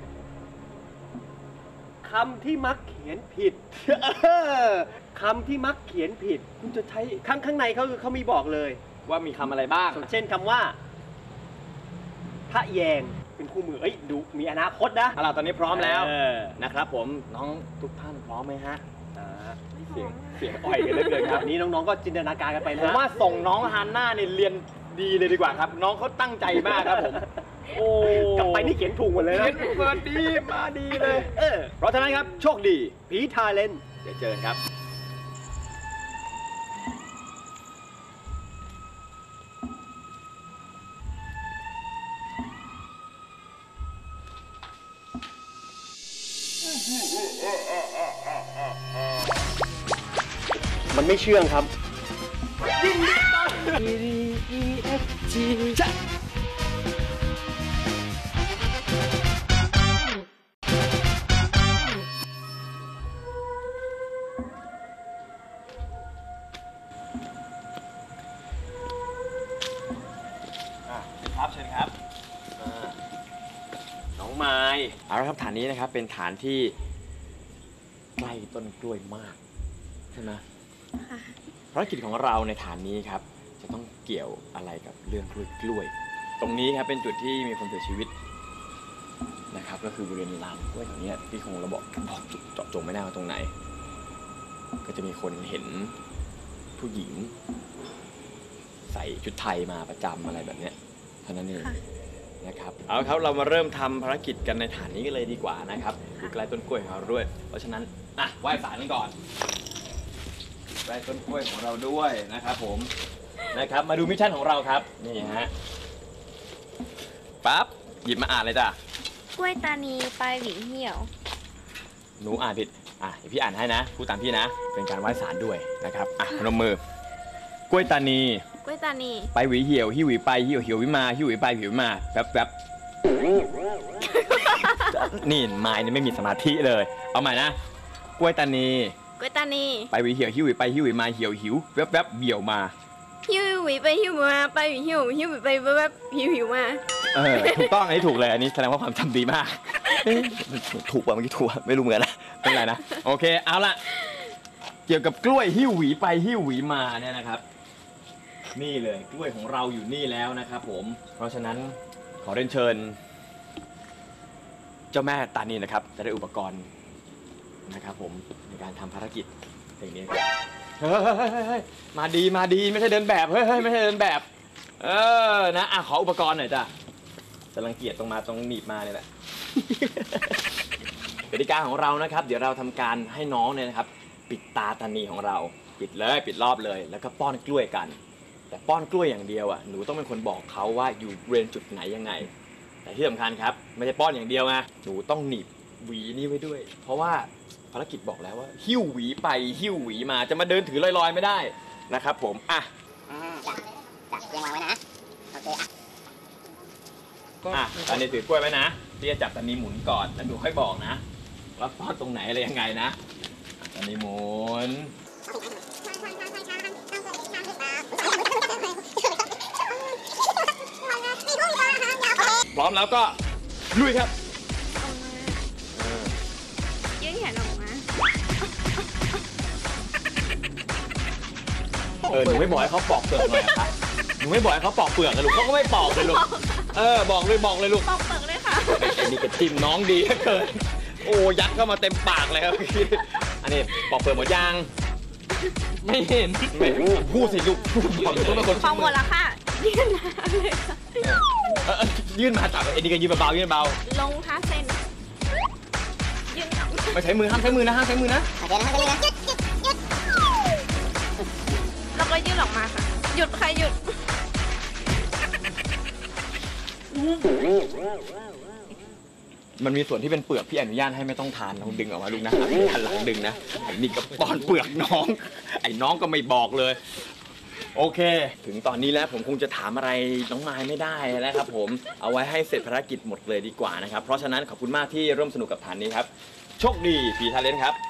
คำที่มักเขียนผิดคำที่มักเขียนผิดคุณจะใช้ข้างในเขามีบอกเลยว่ามีคำอะไรบ้างเช่นคำว่าพระแยงเป็นคู่มือดูมีอนาคตนะเอาล่ะตอนนี้พร้อมแล้วเออนะครับผมน้องทุกท่านพร้อมไหมฮะเสียงอ่อยกันเหลือเกินครับนี้น้องๆก็จินตนาการกันไปนะผมว่าส่งน้องฮานน่าเนี่ยเรียนดีเลยดีกว่าครับ น้องเขาตั้งใจมากครับผมโอ้กลับไปนี่เขียนถูกหมดเลยนะเขียนเปิดดีมาดีเลย เพราะฉะนั้นครับโชคดีผีทาเลนเดี๋ยวเจอกันครับมันไม่เชื่องครับครับเชิญครับน้องไม้เอาละครับฐานนี้นะครับเป็นฐานที่ใกล้ต้นกล้วยมากใช่ไหมภารกิจของเราในฐานนี้ครับจะต้องเกี่ยวอะไรกับเรื่องกล้วยตรงนี้ครับเป็นจุดที่มีคนเสียชีวิตนะครับก็คือบริเวณลานกล้วยตรงนี้ที่คงเราบอกเจาะจงไม่ได้ว่าตรงไหน ก็จะมีคนเห็นผู้หญิงใส่ชุดไทยมาประจำอะไรแบบเนี้ยเท่านั้นเองนะครับเอาครับเรามาเริ่มทำภารกิจกันในฐานนี้กันเลยดีกว่านะครับอยู่ใกล้ต้นกล้วยของเราด้วยเพราะฉะนั้นอ่ะไหว้ศาลกันก่อนไหว้ต้นกล้วยของเราด้วยนะครับผมนะครับมาดูมิชชั่นของเราครับนี่ฮะปั๊บหยิบมาอ่านเลยจ้ะกล้วยตานีปลายหวีเหี่ยวหนูอ่านผิดเดี๋ยวพี่อ่านให้นะพูดตามพี่นะเป็นการไหว้ศาลด้วยนะครับพนมมือกล้วยตานีกล้วยตานีไปหวีเหี่ยวหิ้วหวีไปหิ้วเหี่ยววิมาหิ้วหวีไปหิ้ววิมาแป๊บนี่ไม้นี่ไม่มีสมาธิเลยเอาใหม่นะกล้วยตานีกล้วยตานีไปหวีเหี่ยวหิ้วหวีไปหิ้วหวีมาเหี่ยวหิวแป๊บเบี่ยวมาหิวหวีไปหิวมาไปหวีหิวหิวหวีไปแวบหิวมาถูกต้องอันนี้ถูกเลยอันนี้แสดงว่าความจำดีมากถูกป่ะเมื่อกี้ถูกไม่รู้เหมือนกันนะไม่เป็นไรนะโอเคเอาละเกี่ยวกับกล้วยหิ้วหวีไปหิ้วหวีมาเนี่ยนะครับนี่เลยกล้วยของเราอยู่นี่แล้วนะครับผมเพราะฉะนั้นขอเรียนเชิญเจ้าแม่ตานีนะครับจะได้อุปกรณ์นะครับผมในการทำภารกิจอย่างนี้ครับเฮ้ยมาดีไม่ใช่เดินแบบเฮ้ยไม่ใช่เดินแบบนะขออุปกรณ์หน่อยจ้ะจะรังเกียจตรงหนีบมาเนี่ยแหละ กติกาของเรานะครับเดี๋ยวเราทำการให้น้องเนี่ยนะครับปิดตาตานีของเราปิดรอบเลยแล้วก็ป้อนกล้วยกันแต่ป้อนกล้วยอย่างเดียวหนูต้องเป็นคนบอกเขาว่าอยู่บริเวณจุดไหนยังไงแต่ที่สำคัญครับไม่ใช่ป้อนอย่างเดียวนะหนูต้องหนีบหวีนี่ไว้ด้วย เพราะว่าภารกิจบอกแล้วว่าหิ้วหวีไปหิ้วหวีมาจะมาเดินถือลอยๆไม่ได้นะครับผมจับเรียงวางไว้นะโอเคตอนนี้ถือกล้วยไว้นะพี่จะจับตอนนี้หมุนก่อนแล้วหนูค่อยบอกนะว่าป้อนตรงไหนอะไรยังไงนะตอนนี้หมุนพร้อมแล้วก็ลุยครับยื่นแขนออกมาหนูไม่บอกให้เขาปอกเปลือกหน่อยครับหนูไม่บอกให้เขาปอกเปลือกนะลูกเขาก็ไม่ปอกเลยลูกบอกเลยลูกปอกเปลือกเลยค่ะไอ้นี่ก็ทิมน้องดีเหลือเกินโอ้ยัดเข้ามาเต็มปากเลยครับอันนี้ปอกเปลือกหมดยังไม่เห็นไม่พูดสิลูกบอกต้องเป็นคนปอกหมดแล้วค่ะยื่นมาเลยค่ะยื่นมาจับไอ้นี่ก็ยื่นเบายื่นเบาลงท่าเส้นยื่นไม่ใช้มือห้ามใช้มือนะโอเคนะห้ามใช้มือนะแล้วก็ยื่นออกมาค่ะหยุดใครหยุดมันมีส่วนที่เป็นเปลือกพี่อนุญาตให้ไม่ต้องทานเราดึงออกมาลูกนะหันหลังดึงนะไอ้นี่ก็ป้อนเปลือกน้องไอ้น้องก็ไม่บอกเลยโอเคถึงตอนนี้แล้วผมคงจะถามอะไรน้องมายไม่ได้แล้วครับผมเอาไว้ให้เสร็จภารกิจหมดเลยดีกว่านะครับเพราะฉะนั้นขอบคุณมากที่ร่วมสนุกกับฐานนี้ครับโชคดีพีทาเลนต์ครับ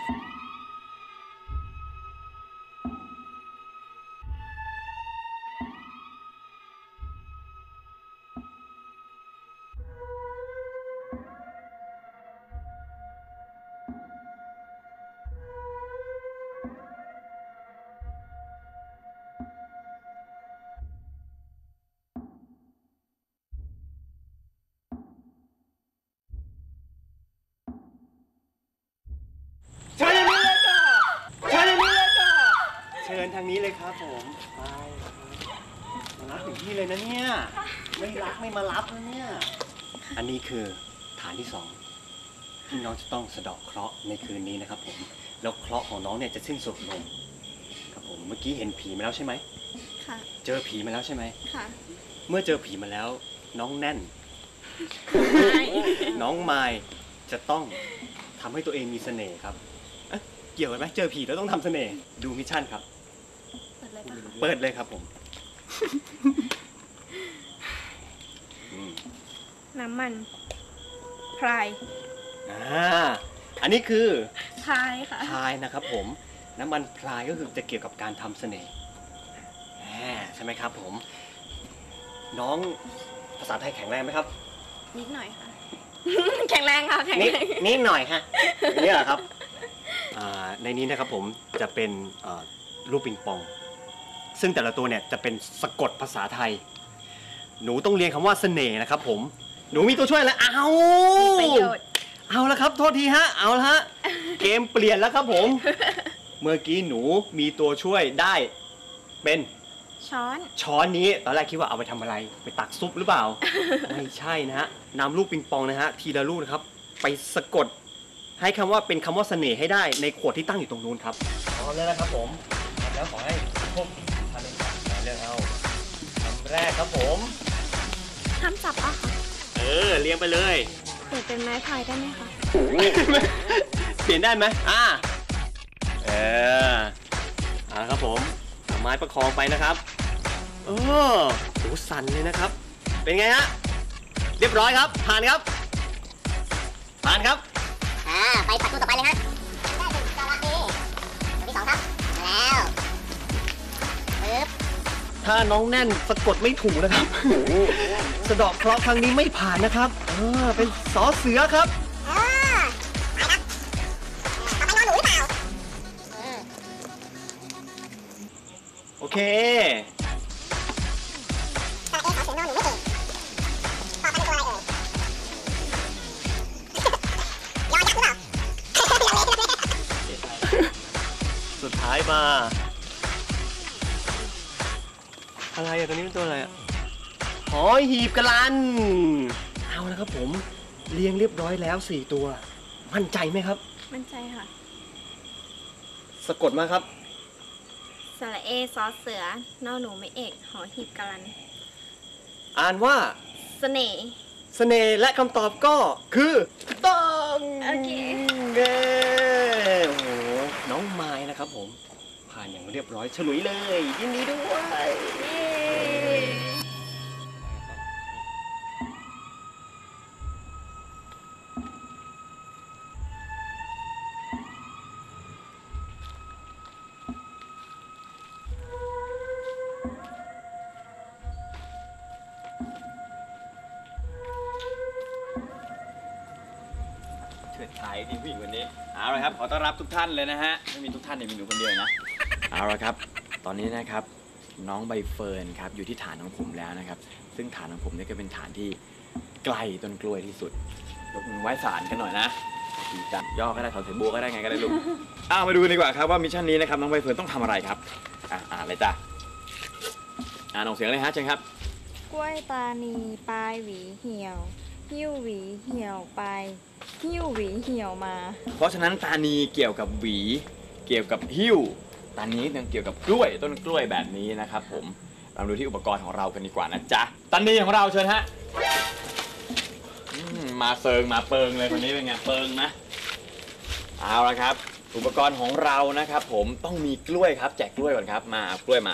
เชิญทางนี้เลยครับผมไปมารับถึงที่เลยนะเนี่ยไม่รักไม่มารับนะเนี่ยอันนี้คือฐานที่2ที่น้องจะต้องสะเดาะเคราะห์ในคืนนี้นะครับผมแล้วเคราะห์ของน้องเนี่ยจะสิ้นสุดลงครับผมเมื่อกี้เห็นผีมาแล้วใช่ไหมค่ะเจอผีมาแล้วใช่ไหมค่ะเมื่อเจอผีมาแล้วน้องแน่นน้องไมล์จะต้องทำให้ตัวเองมีเสน่ห์ครับเกี่ยวกันไหมเจอผีแล้วต้องทำเสน่ห์ดูมิชชั่นครับเปิดเลยครับผมน้ำมันพรายอันนี้คือพรายค่ะพรายนะครับผมน้ำมันพรายก็คือจะเกี่ยวกับการทำเสน่ห์ใช่ไหมครับผมน้องภาษาไทยแข็งแรงไหมครับนิดหน่อยค่ะแข็งแรงค่ะแข็งแรงนิดหน่อยฮะนี่เหรอครับในนี้นะครับผมจะเป็นลูกปิงปองซึ่งแต่ละตัวเนี่ยจะเป็นสะกดภาษาไทยหนูต้องเรียนคำว่าเสน่ห์นะครับผมหนูมีตัวช่วยแล้วเอาละครับโทษทีฮะเอาละฮะเกมเปลี่ยนแล้วครับผมเมื่อกี้หนูมีตัวช่วยได้เป็นช้อนนี้ตอนแรกคิดว่าเอาไปทำอะไรไปตักซุปหรือเปล่าไม่ใช่นะฮะนำลูกปิงปองนะฮะทีละลูกนะครับไปสะกดให้คำว่าเป็นคำว่าเสน่ห์ให้ได้ในขวดที่ตั้งอยู่ตรงนู้นครับพร้อมแล้วนะครับผมแล้วขอให้พวกทำเป็นเรื่องเอาคำแรกครับผมห้ามจับอ่ะค่ะเลี้ยงไปเลยเปลี่ยนเป็นไม้พายได้ไหมคะเปลี่ยนได้ไหมเอาละครับผมเอาไม้ประคองไปนะครับโอ้โหสั่นเลยนะครับ เป็นไงฮะ เรียบร้อยครับ ผ่านครับ ผ่านครับไปตัดตัวต่อไปเลยฮะได้เป็นจระเข้ตัวที่ 2 ครับมาแล้วปึ๊บถ้าน้องแน่นสะกดไม่ถูกนะครับ สะเดาะเคราะห์ครั้งนี้ไม่ผ่านนะครับเป็นสอเสือครับไปครับต่อไปนอนหนูหรือเปล่าโอเคจระเข้ขอเสียงนอนหนูไม่เก่งต่อไปเป็นตัวอะไรเอ่ยยอยักษ์หรือเปล่าสุดท้ายมา อะไรอะตัวนี้เป็นตัวอะไรอะหอยหีบกะลัน เอาละครับผมเรียงเรียบร้อยแล้ว4ตัว มั่นใจไหมครับมั่นใจค่ะสะกดมาครับสระเอซอเสือนอหนูไม่เอกหอหีบกรันอ่านว่าเสน่ห์เสน่ห์และคำตอบก็คือต้องโอเคเย้โอ้โหน้องไม้นะครับผม ผ่านอย่างเรียบร้อยฉลุยเลย ยินดีด้วยเย้เฉิดฉายดีผู้หญิงคนนี้เอาละครับขอต้อนรับทุกท่านเลยนะฮะไม่มีทุกท่านเนี่ยมีหนูคนเดียวนะเอาละครับตอนนี้นะครับน้องใบเฟิร์นครับอยู่ที่ฐานของผมแล้วนะครับซึ่งฐานของผมเนี่ยก็เป็นฐานที่ไกลต้นกล้วยที่สุดยกมือไหว้ศาลกันหน่อยนะดีจังย่อก็ได้เขาใส่บัวก็ได้ไงก็ได้ลูกมาดูกันดีกว่าครับว่ามิชชั่นนี้นะครับน้องใบเฟิร์นต้องทำอะไรครับอ่านเลยจ้ะอ่านออกเสียงเลยฮะเชิญครับกล้วยตานีปลายหวีเหี่ยว หิ้วหวีเหี่ยวไป หิ้วหวีเหี่ยวมาเพราะฉะนั้นตานีเกี่ยวกับหวีเกี่ยวกับหิ้วตานี้ยังเกี่ยวกับกล้วยต้นกล้วยแบบนี้นะครับผมเราดูที่อุปกรณ์ของเรากันดีกว่านะจ๊ะตานีของเราเชิญฮะมาเซิงมาเปิงเลยคนนี้เป็นไงเปิงนะเอาละครับอุปกรณ์ของเรานะครับผมต้องมีกล้วยครับแจกกล้วยก่อนครับมาเอากล้วยมา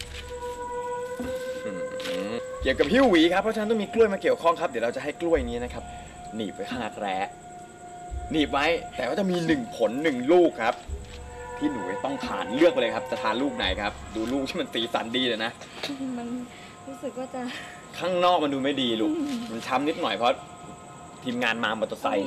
เกี่ยวกับหิ้วหวีครับเพราะฉะนั้นต้องมีกล้วยมาเกี่ยวข้องครับเดี๋ยวเราจะให้กล้วยนี้นะครับหนีบไว้ข้างรักแร้หนีบไว้แต่ว่าจะมี1ผล1ลูกครับที่หนูต้องทานเลือกไปเลยครับจะทานลูกไหนครับดูลูกที่มันสีสันดีเลยนะมันรู้สึกว่าจะข้างนอกมันดูไม่ดีลูกมันช้ำนิดหน่อยเพราะทีมงานมามอเตอร์ไซค์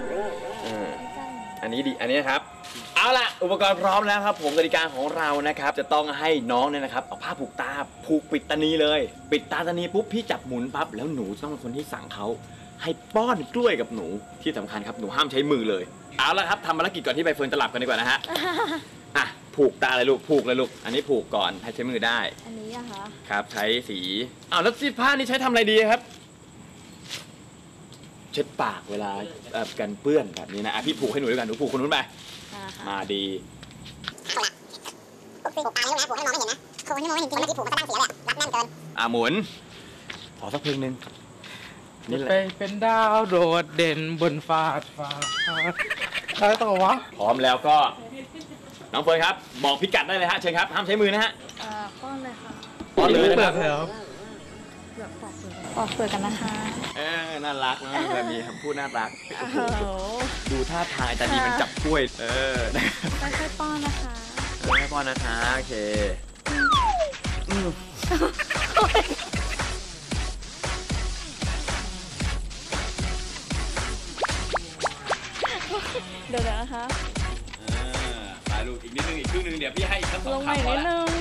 อันนี้ดีอันนี้นะครับเอาล่ะอุปกรณ์พร้อมแล้วครับผมกติกาของเรานะครับจะต้องให้น้องเนี่ยนะครับเอาผ้าผูกตาผูกปิดตานีเลยปิดตานีปุ๊บพี่จับหมุนปั๊บแล้วหนูต้องเป็นคนที่สั่งเขาให้ป้อนกล้วยกับหนูที่สำคัญครับหนูห้ามใช้มือเลยเอาละครับทำภารกิจก่อนที่ใบเฟิร์นจะหลับกันดีกว่านะฮะ ผูกตาเลยลูกผูกเลยลูกอันนี้ผูกก่อนให้ใช้มือได้อันนี้อะคะครับใช้สีแล้วสีผ้านี่ใช้ทำอะไรดีครับเช็ดปากเวลากันเปื้อนแบบนี้นะพี่ผูกให้หนูด้วยกันหนูผูกคนนู้นไปมาดีผูกตาเลยนะผูกให้มองไม่เห็นนะผูกให้มองไม่เห็นจริงๆเมื่อกี้ผูกก็ตั้งเสียเลยรัดแน่นเกินหมุนขอสักเพลงหนึ่งนี่แหไปละเป็นดาวโดดเด่นบนฟ้าอะไรต่อวะพร้อมแล้วก็น้องเฟิร์นครับบอกพิกัดได้เลยฮะเชิญครับห้ามใช้มือนะฮะป้อนเลยค่ะป้อนเลยนะเปลืคอรักบแล้วปอกเปลือกกันนะคะน่ารักนะแบบมีคำพูดน่ารักโอ้โหดูท่าทางแต่ดีมันจับกล้วยค่อยๆป้อนนะคะให้ป้อนนะคะโอเคเดี๋ยวนะคะไปลูกอีกนิดนึงอีกครึ่งนึงเดี๋ยวพี่ให้อีกสักลงใหม่นิดนึง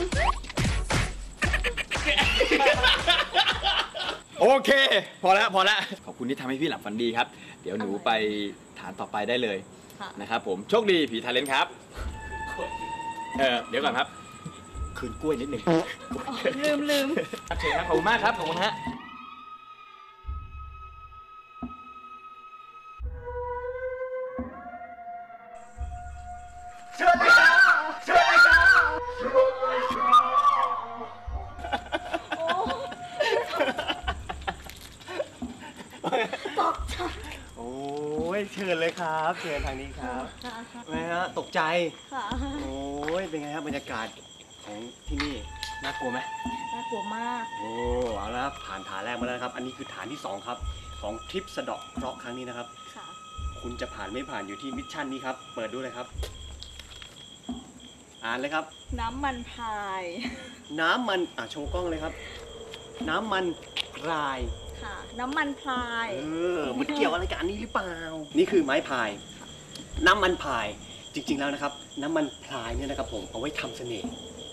โอเคพอแล้วขอบคุณที่ทำให้พี่หลับฝันดีครับเดี๋ยวหนูไปฐานต่อไปได้เลยนะครับผมโชคดีผีทาเลนต์ครับเดี๋ยวก่อนครับคืนกล้วยนิดนึงลืมโอเคครับขอบคุณมากครับขอบคุณฮะเชิญทางนี้ครับไงฮะตกใจค่ะโอ้ยเป็นไงครับบรรยากาศของที่นี่น่ากลัวไหมน่ากลัวมากโอ้เอาละครับผ่านฐานแรกมาแล้วนะครับ อันนี้คือฐานที่2ครับของทริปสะเดาะเคราะห์ครั้งนี้นะครับค่ะคุณจะผ่านไม่ผ่านอยู่ที่มิชชั่นนี้ครับเปิดดูเลยครับ อ่านเลยครับน้ำมันพายน้ำมันโชว์กล้องเลยครับ น้ำมันพรายค่ะ น้ำมันพลายมันเกี่ยวอะไรกับอันนี้หรือเปล่า นี่คือไม้พาย น้ำมันพายจริงๆแล้วนะครับ น้ำมันพรายเนี่ยนะครับผมเอาไว้ทำเสน่ห์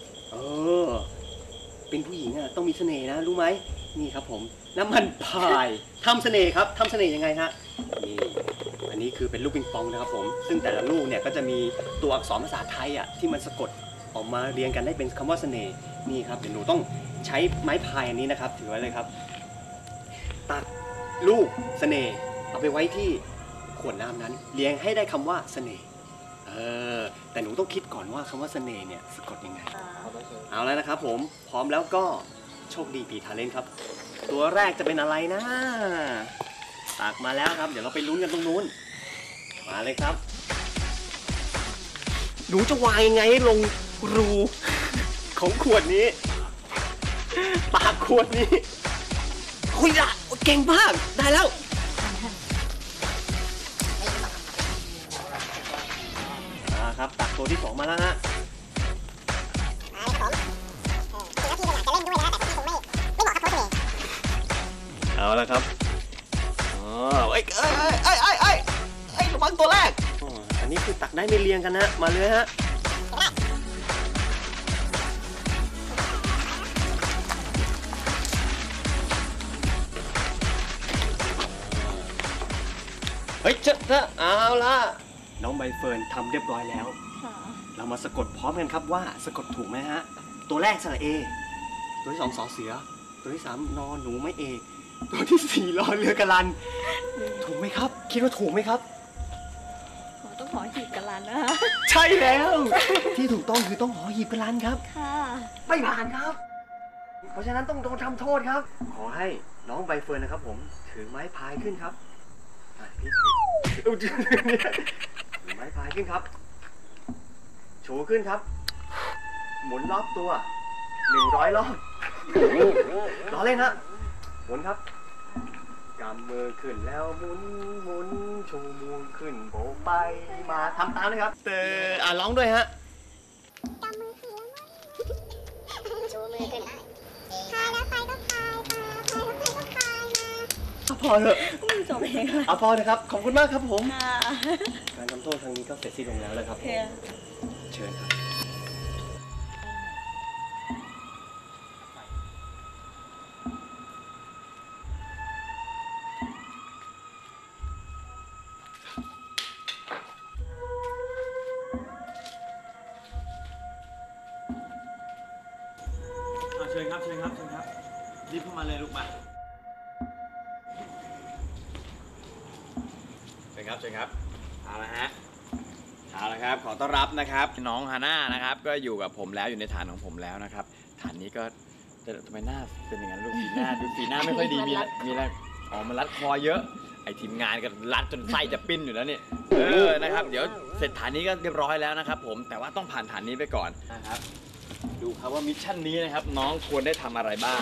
เป็นผู้หญิงอะต้องมีเสน่ห์นะรู้ไหมนี่ครับผมน้ำมันพายทำเสน่ห์ครับทำเสน่ห์ยังไงฮะนี่อันนี้คือเป็นลูกปิงปองนะครับผมซึ่งแต่ละลูกเนี่ยก็จะมีตัวอักษรภาษาไทยอะที่มันสะกดออกมาเรียงกันได้เป็นคำว่าเสน่ห์นี่ครับเดี๋ยวหนูต้องใช้ไม้พายอันนี้นะครับถือไว้เลยครับตักลูกเสน่ห์เอาไปไว้ที่ขวดน้ำนั้นเรียงให้ได้คำว่าเสน่ห์แต่หนูต้องคิดก่อนว่าคำว่าเสน่ห์เนี่ยสะกดยังไงเอาแล้วนะครับผมพร้อมแล้วก็โชคดีปีทาเลนครับตัวแรกจะเป็นอะไรนะตักมาแล้วครับเดี๋ยวเราไปลุ้นกันตรงนู้นมาเลยครับหนูจะวางยังไงให้ลงรูของขวดนี้ปากขวดนี้คุยละเก่งมากได้แล้วครับตักตัวที่2มาแล้วฮะเอาละครับระวังตัวแรกอันนี้คือตักได้ไม่เรียงกันนะมาเลยฮะเอาละน้องใบเฟิร์นทำเรียบร้อยแล้วเรามาสะกดพร้อมกันครับว่าสะกดถูกไหมฮะตัวแรกสระเอตัวที่2สอเสือตัวที่3นอหนูไม่เอกตัวที่4รอเรือกะลันถูกไหมครับคิดว่าถูกไหมครับต้องขอหีบกะลันนะคะใช่แล้วที่ถูกต้องคือต้องหอหีบกะลันครับค่ะไม่ผ่านครับเพราะฉะนั้นต้องโดนทำโทษครับขอให้น้องใบเฟิร์นนะครับผมถือไม้พายขึ้นครับพี่ถือไม้พายขึ้นครับชูขึ้นครับหมุนรอบตัว100 รอบล้อเล่นฮะหมุนครับกำมือขึ้นแล้วหมุนชูมือขึ้นโบกไปมาทำตามเลยครับร้องด้วยฮะกำมือขึ้นชูมือขึ้นพายแล้วไปก็พายมาพายแล้วไปก็พายมาพอเถอะจบเองเลยพอเถอะครับขอบคุณมากครับผมค่ะการทำโทษครั้งนี้ก็เสร็จสิ้นลงแล้วเลยครับผมเชิญครับเชิญครับรีบเข้ามาเลยลูกมาเชิญครับเอาละครับขอต้อนรับนะครับน้องฮาน่านะครับก็อยู่กับผมแล้วอยู่ในฐานของผมแล้วนะครับฐานนี้ก็ทำไมหน้าเป็นอย่างนั้นลูกสีหน้าไม่ค่อยดีมีอะไรมันรัดคอเยอะไอทีมงานก็รัดจนไส้จะปิ้นอยู่แล้วนี่นะครับเดี๋ยวเสร็จฐานนี้ก็เรียบร้อยแล้วนะครับผมแต่ว่าต้องผ่านฐานนี้ไปก่อนนะครับดูครับว่ามิชชั่นนี้นะครับน้องควรได้ทำอะไรบ้าง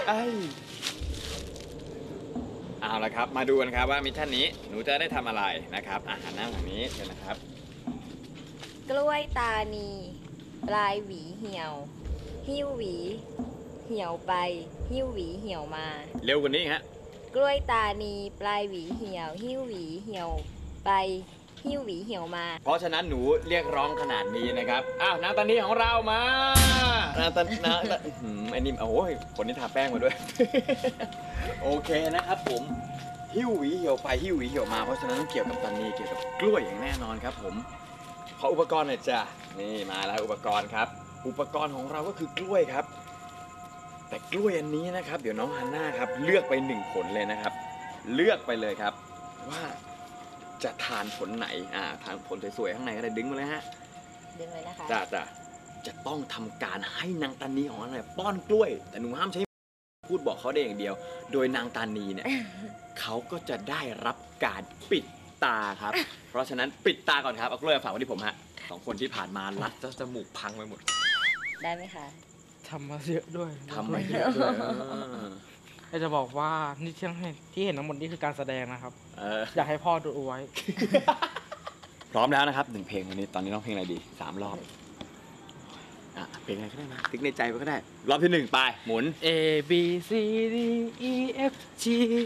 เอาละครับมาดูกันครับว่ามิชชั่นนี้หนูจะได้ทำอะไรนะครับอาหารหน้าของนี้เชิญนะครับกล้วยตานีปลายหวีเหี่ยว หิ้วหวีเหี่ยวไป หิ้วหวีเหี่ยวมาเร็วกว่านี้ฮะกล้วยตานีปลายหวีเหี่ยว หิ้วหวีเหี่ยวไป หิ้วหวีเหี่ยวมาเพราะฉะนั้นหนูเรียกร้องขนาดนี้นะครับนางตานีของเรามานางตาไอ้นี่โอ้ยคนนี้ทาแป้งมาด้วย โอเคนะครับผมหิ้วหวีเหี่ยวไปหิ้วหวีเหี่ยวมาเพราะฉะนั้นต้องเกี่ยวกับตานีเกี่ยวกับกล้วยอย่างแน่นอนครับผมขออุปกรณ์หน่อยจ้ะนี่มาแล้วอุปกรณ์ครับอุปกรณ์ของเราก็คือกล้วยครับแต่กล้วยอันนี้นะครับเดี๋ยวน้องฮันน่าครับเลือกไป1ผลเลยนะครับเลือกไปเลยครับว่าจะทานผลไหนทานผลสวยๆข้างในก็ได้ดึงมาเลยฮะดึงเลยนะคะจ้ะจะต้องทำการให้นางตานีของเราเนี่ยป้อนกล้วยแต่หนูห้ามใช้พูดบอกเขาได้อย่างเดียวโดยนางตานีเนี่ย เขาก็จะได้รับการปิดตตาครับ เพราะฉะนั้นปิดตาก่อนครับเอากล้วยมาฝากไว้ที่ผมฮะ2 คนที่ผ่านมารัดจมูกพังไปหมดได้ไหมคะทำมาเยอะด้วยทำมาเยอะด้วยอยากจะบอกว่านี่ที่เห็นทั้งหมดนี่คือการแสดงนะครับออยากให้พ่อดูเอาไว้พร้อมแล้วนะครับ1 เพลงวันนี้ตอนนี้ร้องเพลงอะไรดี3 รอบเพลงอะไรก็ได้นะติ๊กในใจไปก็ได้รอบที่1ไปหมุน A B C D E F G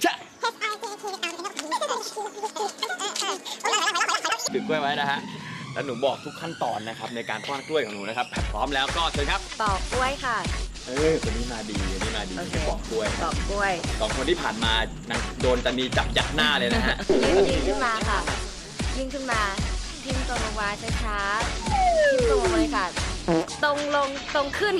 ถือกล้วยไว้นะฮะแล้วหนูบอกทุกขั้นตอนนะครับในการป้อนกล้วยของหนูนะครับพร้อมแล้วก็เชิญครับปอกกล้วยค่ะคนนี้มาดีคนนี้มาดีโอเคไม่ปอกกล้วยปอกกล้วย 2 คนที่ผ่านมานางโดนตานีจับยัดหน้าเลยนะฮะยืนขึ้นมาค่ะยืนขึ้นมาทิ้งตรงลงมาช้าๆทิ้งตรงลงมาเลยค่ะ ตรงลงตรงขึ้น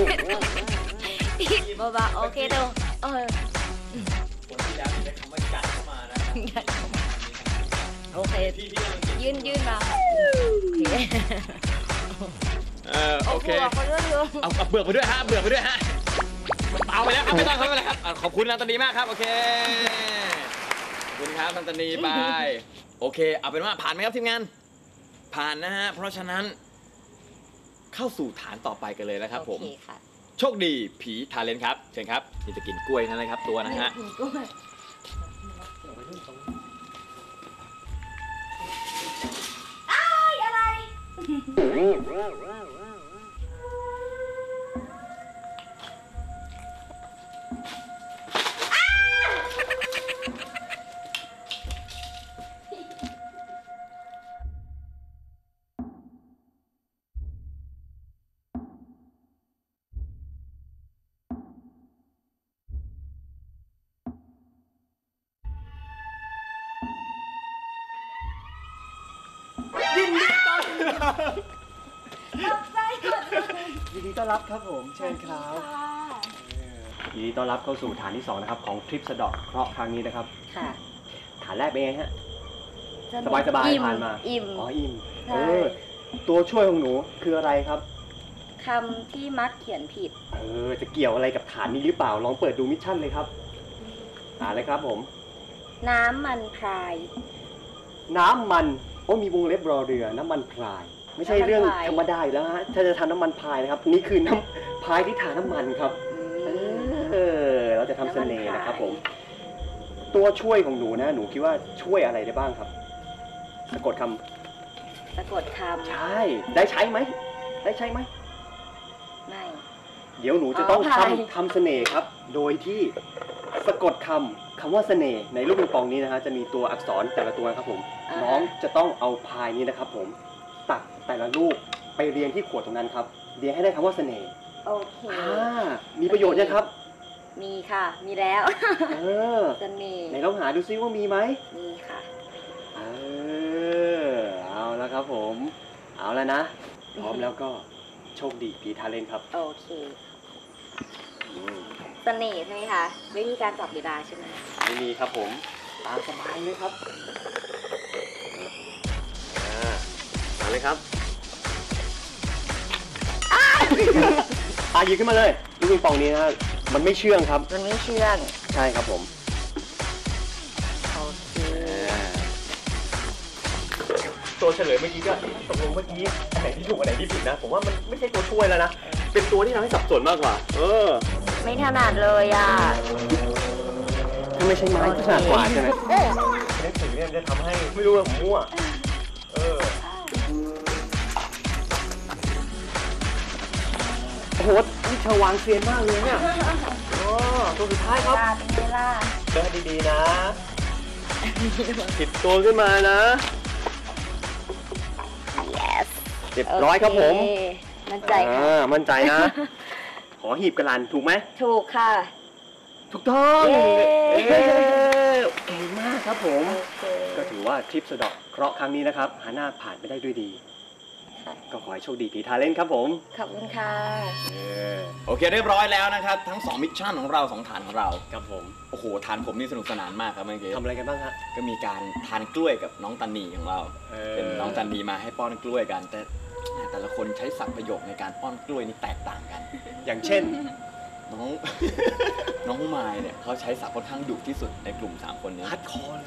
เบาๆโอเคตรงคนที่แล้วใช้คำว่าจัดเข้ามานะโอเคยื่นมาโอเคโอเคเอาเรื่องอยู่เอาเบือกไปด้วยฮะเบือกไปด้วยฮะเอาไปแล้วครับไม่ต้องครับไม่เป็นไรครับขอบคุณนางตานีมากครับโอเคขอบคุณครับนางตานีไปโอเคเอาเป็นว่าผ่านไหมครับทีมงานผ่านนะฮะเพราะฉะนั้นเข้าสู่ฐานต่อไปกันเลยนะครับผมโอเคค่ะโชคดีผีทาเลนครับเชิญครับนี่จะกินกล้วยนั่นเลยครับตัวนะฮะกินกล้วยยินดีต้อนรับครับผมเชิญครับยินดีต้อนรับเข้าสู่ฐานที่2นะครับของทริปสะเดาะเคราะห์ครั้งนี้นะครับค่ะฐานแรกเป็นไงฮะนุกสบายๆอิ่ผ่านมาอิ่มอ๋ออิ่มใช่ตัวช่วยของหนูคืออะไรครับคำที่มักเขียนผิดจะเกี่ยวอะไรกับฐานนี้หรือเปล่าลองเปิดดูมิชชั่นเลยครับอ่านเลยครับผมน้ำมันพรายน้ำมันมีวงเล็บรอเรือน้ำมันพราย ไม่ใช่เรื่องธรรมดาอยู่แล้วฮะถ้าจะทำน้ำมันพรายนะครับนี่คือน้ำพรายที่ทาน้ำมันครับเราจะทำเสน่ห์นะครับผมตัวช่วยของหนูนะหนูคิดว่าช่วยอะไรได้บ้างครับสะกดคำสะกดคำใช่ได้ใช้ไหมได้ใช้ไหมไม่เดี๋ยวหนูจะต้องพายทำเสน่ห์ครับ โดยที่สะกดคำว่าเสน่ห์ในลูกปิงปองนี้นะฮะจะมีตัวอักษรแต่ละตัวนะครับผมน้องจะต้องเอาพายนี้นะครับผมตักแต่ละลูกไปเรียงที่ขวดตรงนั้นครับเรียงให้ได้คำว่าเสน่ห์โอเคมีประโยชน์นะครับมีค่ะ มีแล้ว เสน่ห์ไหนลองหาดูซิว่ามีไหมมีค่ะเอาแล้วครับผมเอาแล้วนะพร้อมแล้วก็โชคดีผีทาเลนครับโอเค เสน่ห์ใช่ไหมคะวิธีการจับเวลาใช่ไหมไม่มีครับผมตามสบายเลยครับมาเลยครับหยิบขึ้นมาเลยลูกปิงปองนี้นะมันไม่เชื่องครับมันไม่เชื่องใช่ครับผมโอเคตัวเฉลยเมื่อกี้ก็ตกลงเมื่อกี้อันไหนที่ถูกอันไหนที่ผิดนะผมว่ามันไม่ใช่ตัวช่วยแล้วนะเป็นตัวที่ทำให้สับสนมากกว่าไม่ถนัดเลยอ่ะถ้าไม่ใช่ไม้ก็ถนัดกว่าใช่ไหมเล่นสื่อเนี่ยจะทำให้ไม่รู้ว่าผมมั่วโอ้โหนี่เธอวางเซียนมากเลยเนี่ยตัวสุดท้ายครับเป็นไงล่ะเดินดีๆนะผิดตัวขึ้นมานะ yes เรียบร้อยครับผมโอเคมั่นใจค่ะมั่นใจนะ ขอหีบกระลันถูกไหมถูกค่ะถูกต้องเย้เก่งมากครับผมโอเคก็ถือว่าทริปสะเดาะเคราะห์ครั้งนี้นะครับฮาน่าผ่านไปได้ด้วยดีค่ะก็ขอให้โชคดีผีทาเล่นครับผมขอบคุณค่ะโอเคเรียบร้อยแล้วนะครับทั้ง2มิชชั่นของเรา2ฐานของเราครับผมโอ้โหฐานผมนี่สนุกสนานมากครับเมื่อกี้ทำอะไรกันบ้างฮะก็มีการทานกล้วยกับน้องตันนีของเรา เป็นน้องตันนีมาให้ป้อนกล้วยกัน แต่ละคนใช้ศัพท์ประโยคในการป้อนกล้วยนี่แตกต่างกันอย่างเช่นน้อง น้องมายเนี่ยเขาใช้ศัพท์ค่อนข้างดุที่สุดในกลุ่ม3คนนี้ฮัดคอร์เลยเหรอ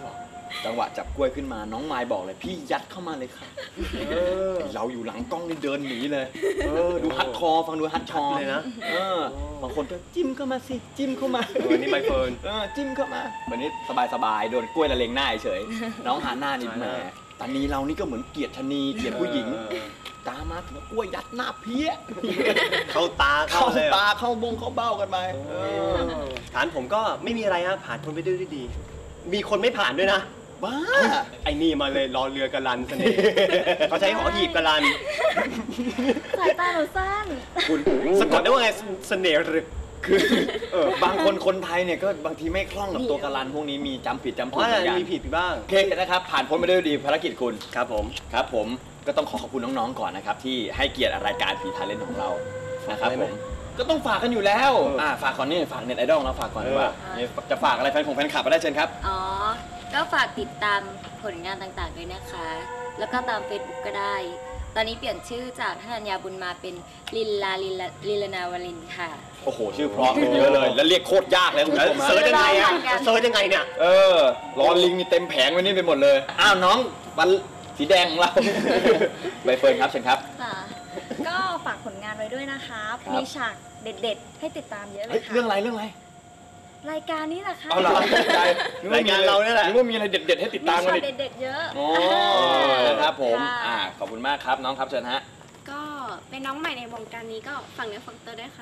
จังหวะจับกล้วยขึ้นมาน้องไมายบอกเลยพี่ยัดเข้ามาเลยค่ะเราอยู่หลังกล้องนี่เดินหนีเลยดูฮัดคอฟังดูฮัดคอเลยนะบางคนก็จิ้มเข้ามาสิจิ้มเข้ามาวันนี้ใบเฟิร์นจิ้มเข้ามาวันนี้สบายๆโดนกล้วยละเลงหน้าเฉยน้องฮาน่านี่แหมตอนนี้เรานี่ก็เหมือนเกลียดชะนีเกลียดผู้หญิงตามมาถึงกล้วยยัดหน้าเพี้ยเข้าตาเข้าเลยตาเข้าบงเข้าเบ้ากันไปฐานผมก็ไม่มีอะไรฮะผ่านพ้นไปด้วยดี มีคนไม่ผ่านด้วยนะบ้าไอ้นี่มาเลยรอเรือกะลันเสน่ห์เขาใช้หอหีบกะลันสายตาหนูสั้นคุณสะกดได้ว่าไงเสน่ห์หรือบางคนไทยเนี่ยก็บางทีไม่คล่องกับตัวกะลันพวกนี้มีจำผิดจำถูกว่าเหมือนกันมีผิดบ้างโอเคนะครับผ่านพ้นไปด้วยดีภารกิจคุณครับผมครับผมก็ต้องขอบคุณน้องๆก่อนนะครับที่ให้เกียรติรายการผีทาเลนของเรานะครับผมก็ต้องฝากกันอยู่แล้วฝากก่อนนี่ฝากเน็ตไอดอลเราฝากก่อนดีกว่าจะฝากอะไรแฟนคลับมาได้เชิญครับอ๋อ ก็ฝากติดตามผลงานต่างๆด้วยนะคะ แล้วก็ตาม Facebook ก็ได้ ตอนนี้เปลี่ยนชื่อจากธนัญญาบุญมาเป็นลินลนาวลินค่ะโอ้โหชื่อเพราะขึ้นเยอะเลยแล้วเรียกโคตรยากเลยคุณผู้ชมเซิร์ชยังไงอะเหมือนกันเซิร์ชยังไงเนี่ยรอลิงมีเต็มแผงไว้นี่ไปหมดเลยอ้าวน้องวันสีแดงของเรา ใบเฟิร์นครับเชิญครับค่ะ ก็ฝากผลงานไว้ด้วยนะคะครับมีฉากเด็ดๆ ให้ติดตามเยอะเลเฮ้ยยค่ะเรื่องอะไรรายการนี้แหละค่ะเอาล่ะใจนึกว่ามีรายการเราเนี่ยแหละนึกว่ามีอะไรเด็ดๆให้ติดมีตามกัฉาน กอีกเด็ดๆเยอะโอ้นะครับผมค่ะขอบคุณมากครับน้องครับเชิญฮะก็เป็นน้องใหม่ในวงการนี้ก็ฝากเนื้อฝากตัวด้วยค่ะ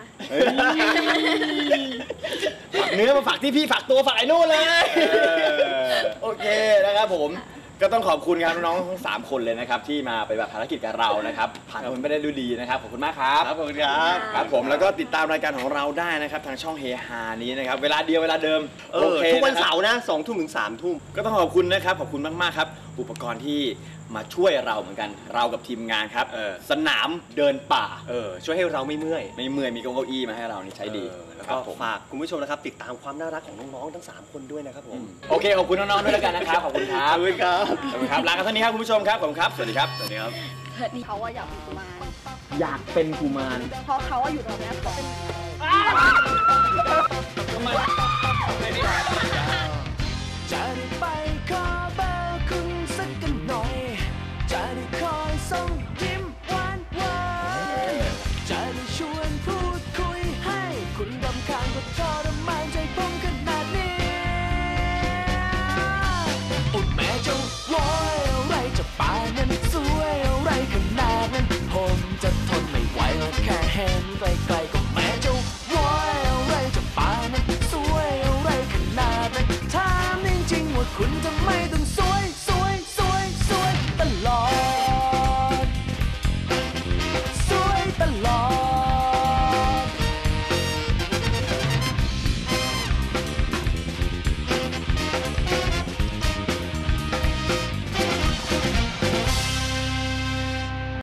ฝากเนื้อมาฝากที่พี่ฝากตัวฝากไอ้นู่นเลย โอเคนะครับผมก็ต้องขอบคุณครับน้องๆทั้ง3คนเลยนะครับที่มาปฏิบัติภารกิจกับเรานะครับผ่านพ้นไปได้ด้วยดีนะครับขอบคุณมากครับครับขอบคุณครับครับผมแล้วก็ติดตามรายการของเราได้นะครับทางช่องเฮฮานี้นะครับเวลาเดียวเวลาเดิมโอเคทุกวันนะครับเสาร์นะ2 ทุ่มถึง 3 ทุ่มก็ต้องขอบคุณนะครับขอบคุณมากๆครับอุปกรณ์ที่มาช่วยเราเหมือนกันเรากับทีมงานครับสนามเดินป่าช่วยให้เราไม่เมื่อยไม่เมื่อยมีเก้าอี้มาให้เรานี่ใช้ดีแล้วคก็รับผมฝากคุณผู้ชมนะครับติดตามความน่ารักของน้องๆทั้ง 3 คนด้วยนะครับผมโอเคขอบคุณน้องๆด้วยแล้วกันนะครับขอบคุณครับขอบคุณครับขอบคุณครับลากันเท่านี้ครับคุณผู้ชมครับขอบคุณครับสวัสดีครับสวัสดีครับเขาว่าอยากเป็นกุมารอยากเป็นกุมารเพราะเขาว่าอยู่ตรงเนี้ยเขาเป็นทำไมจะได้ไป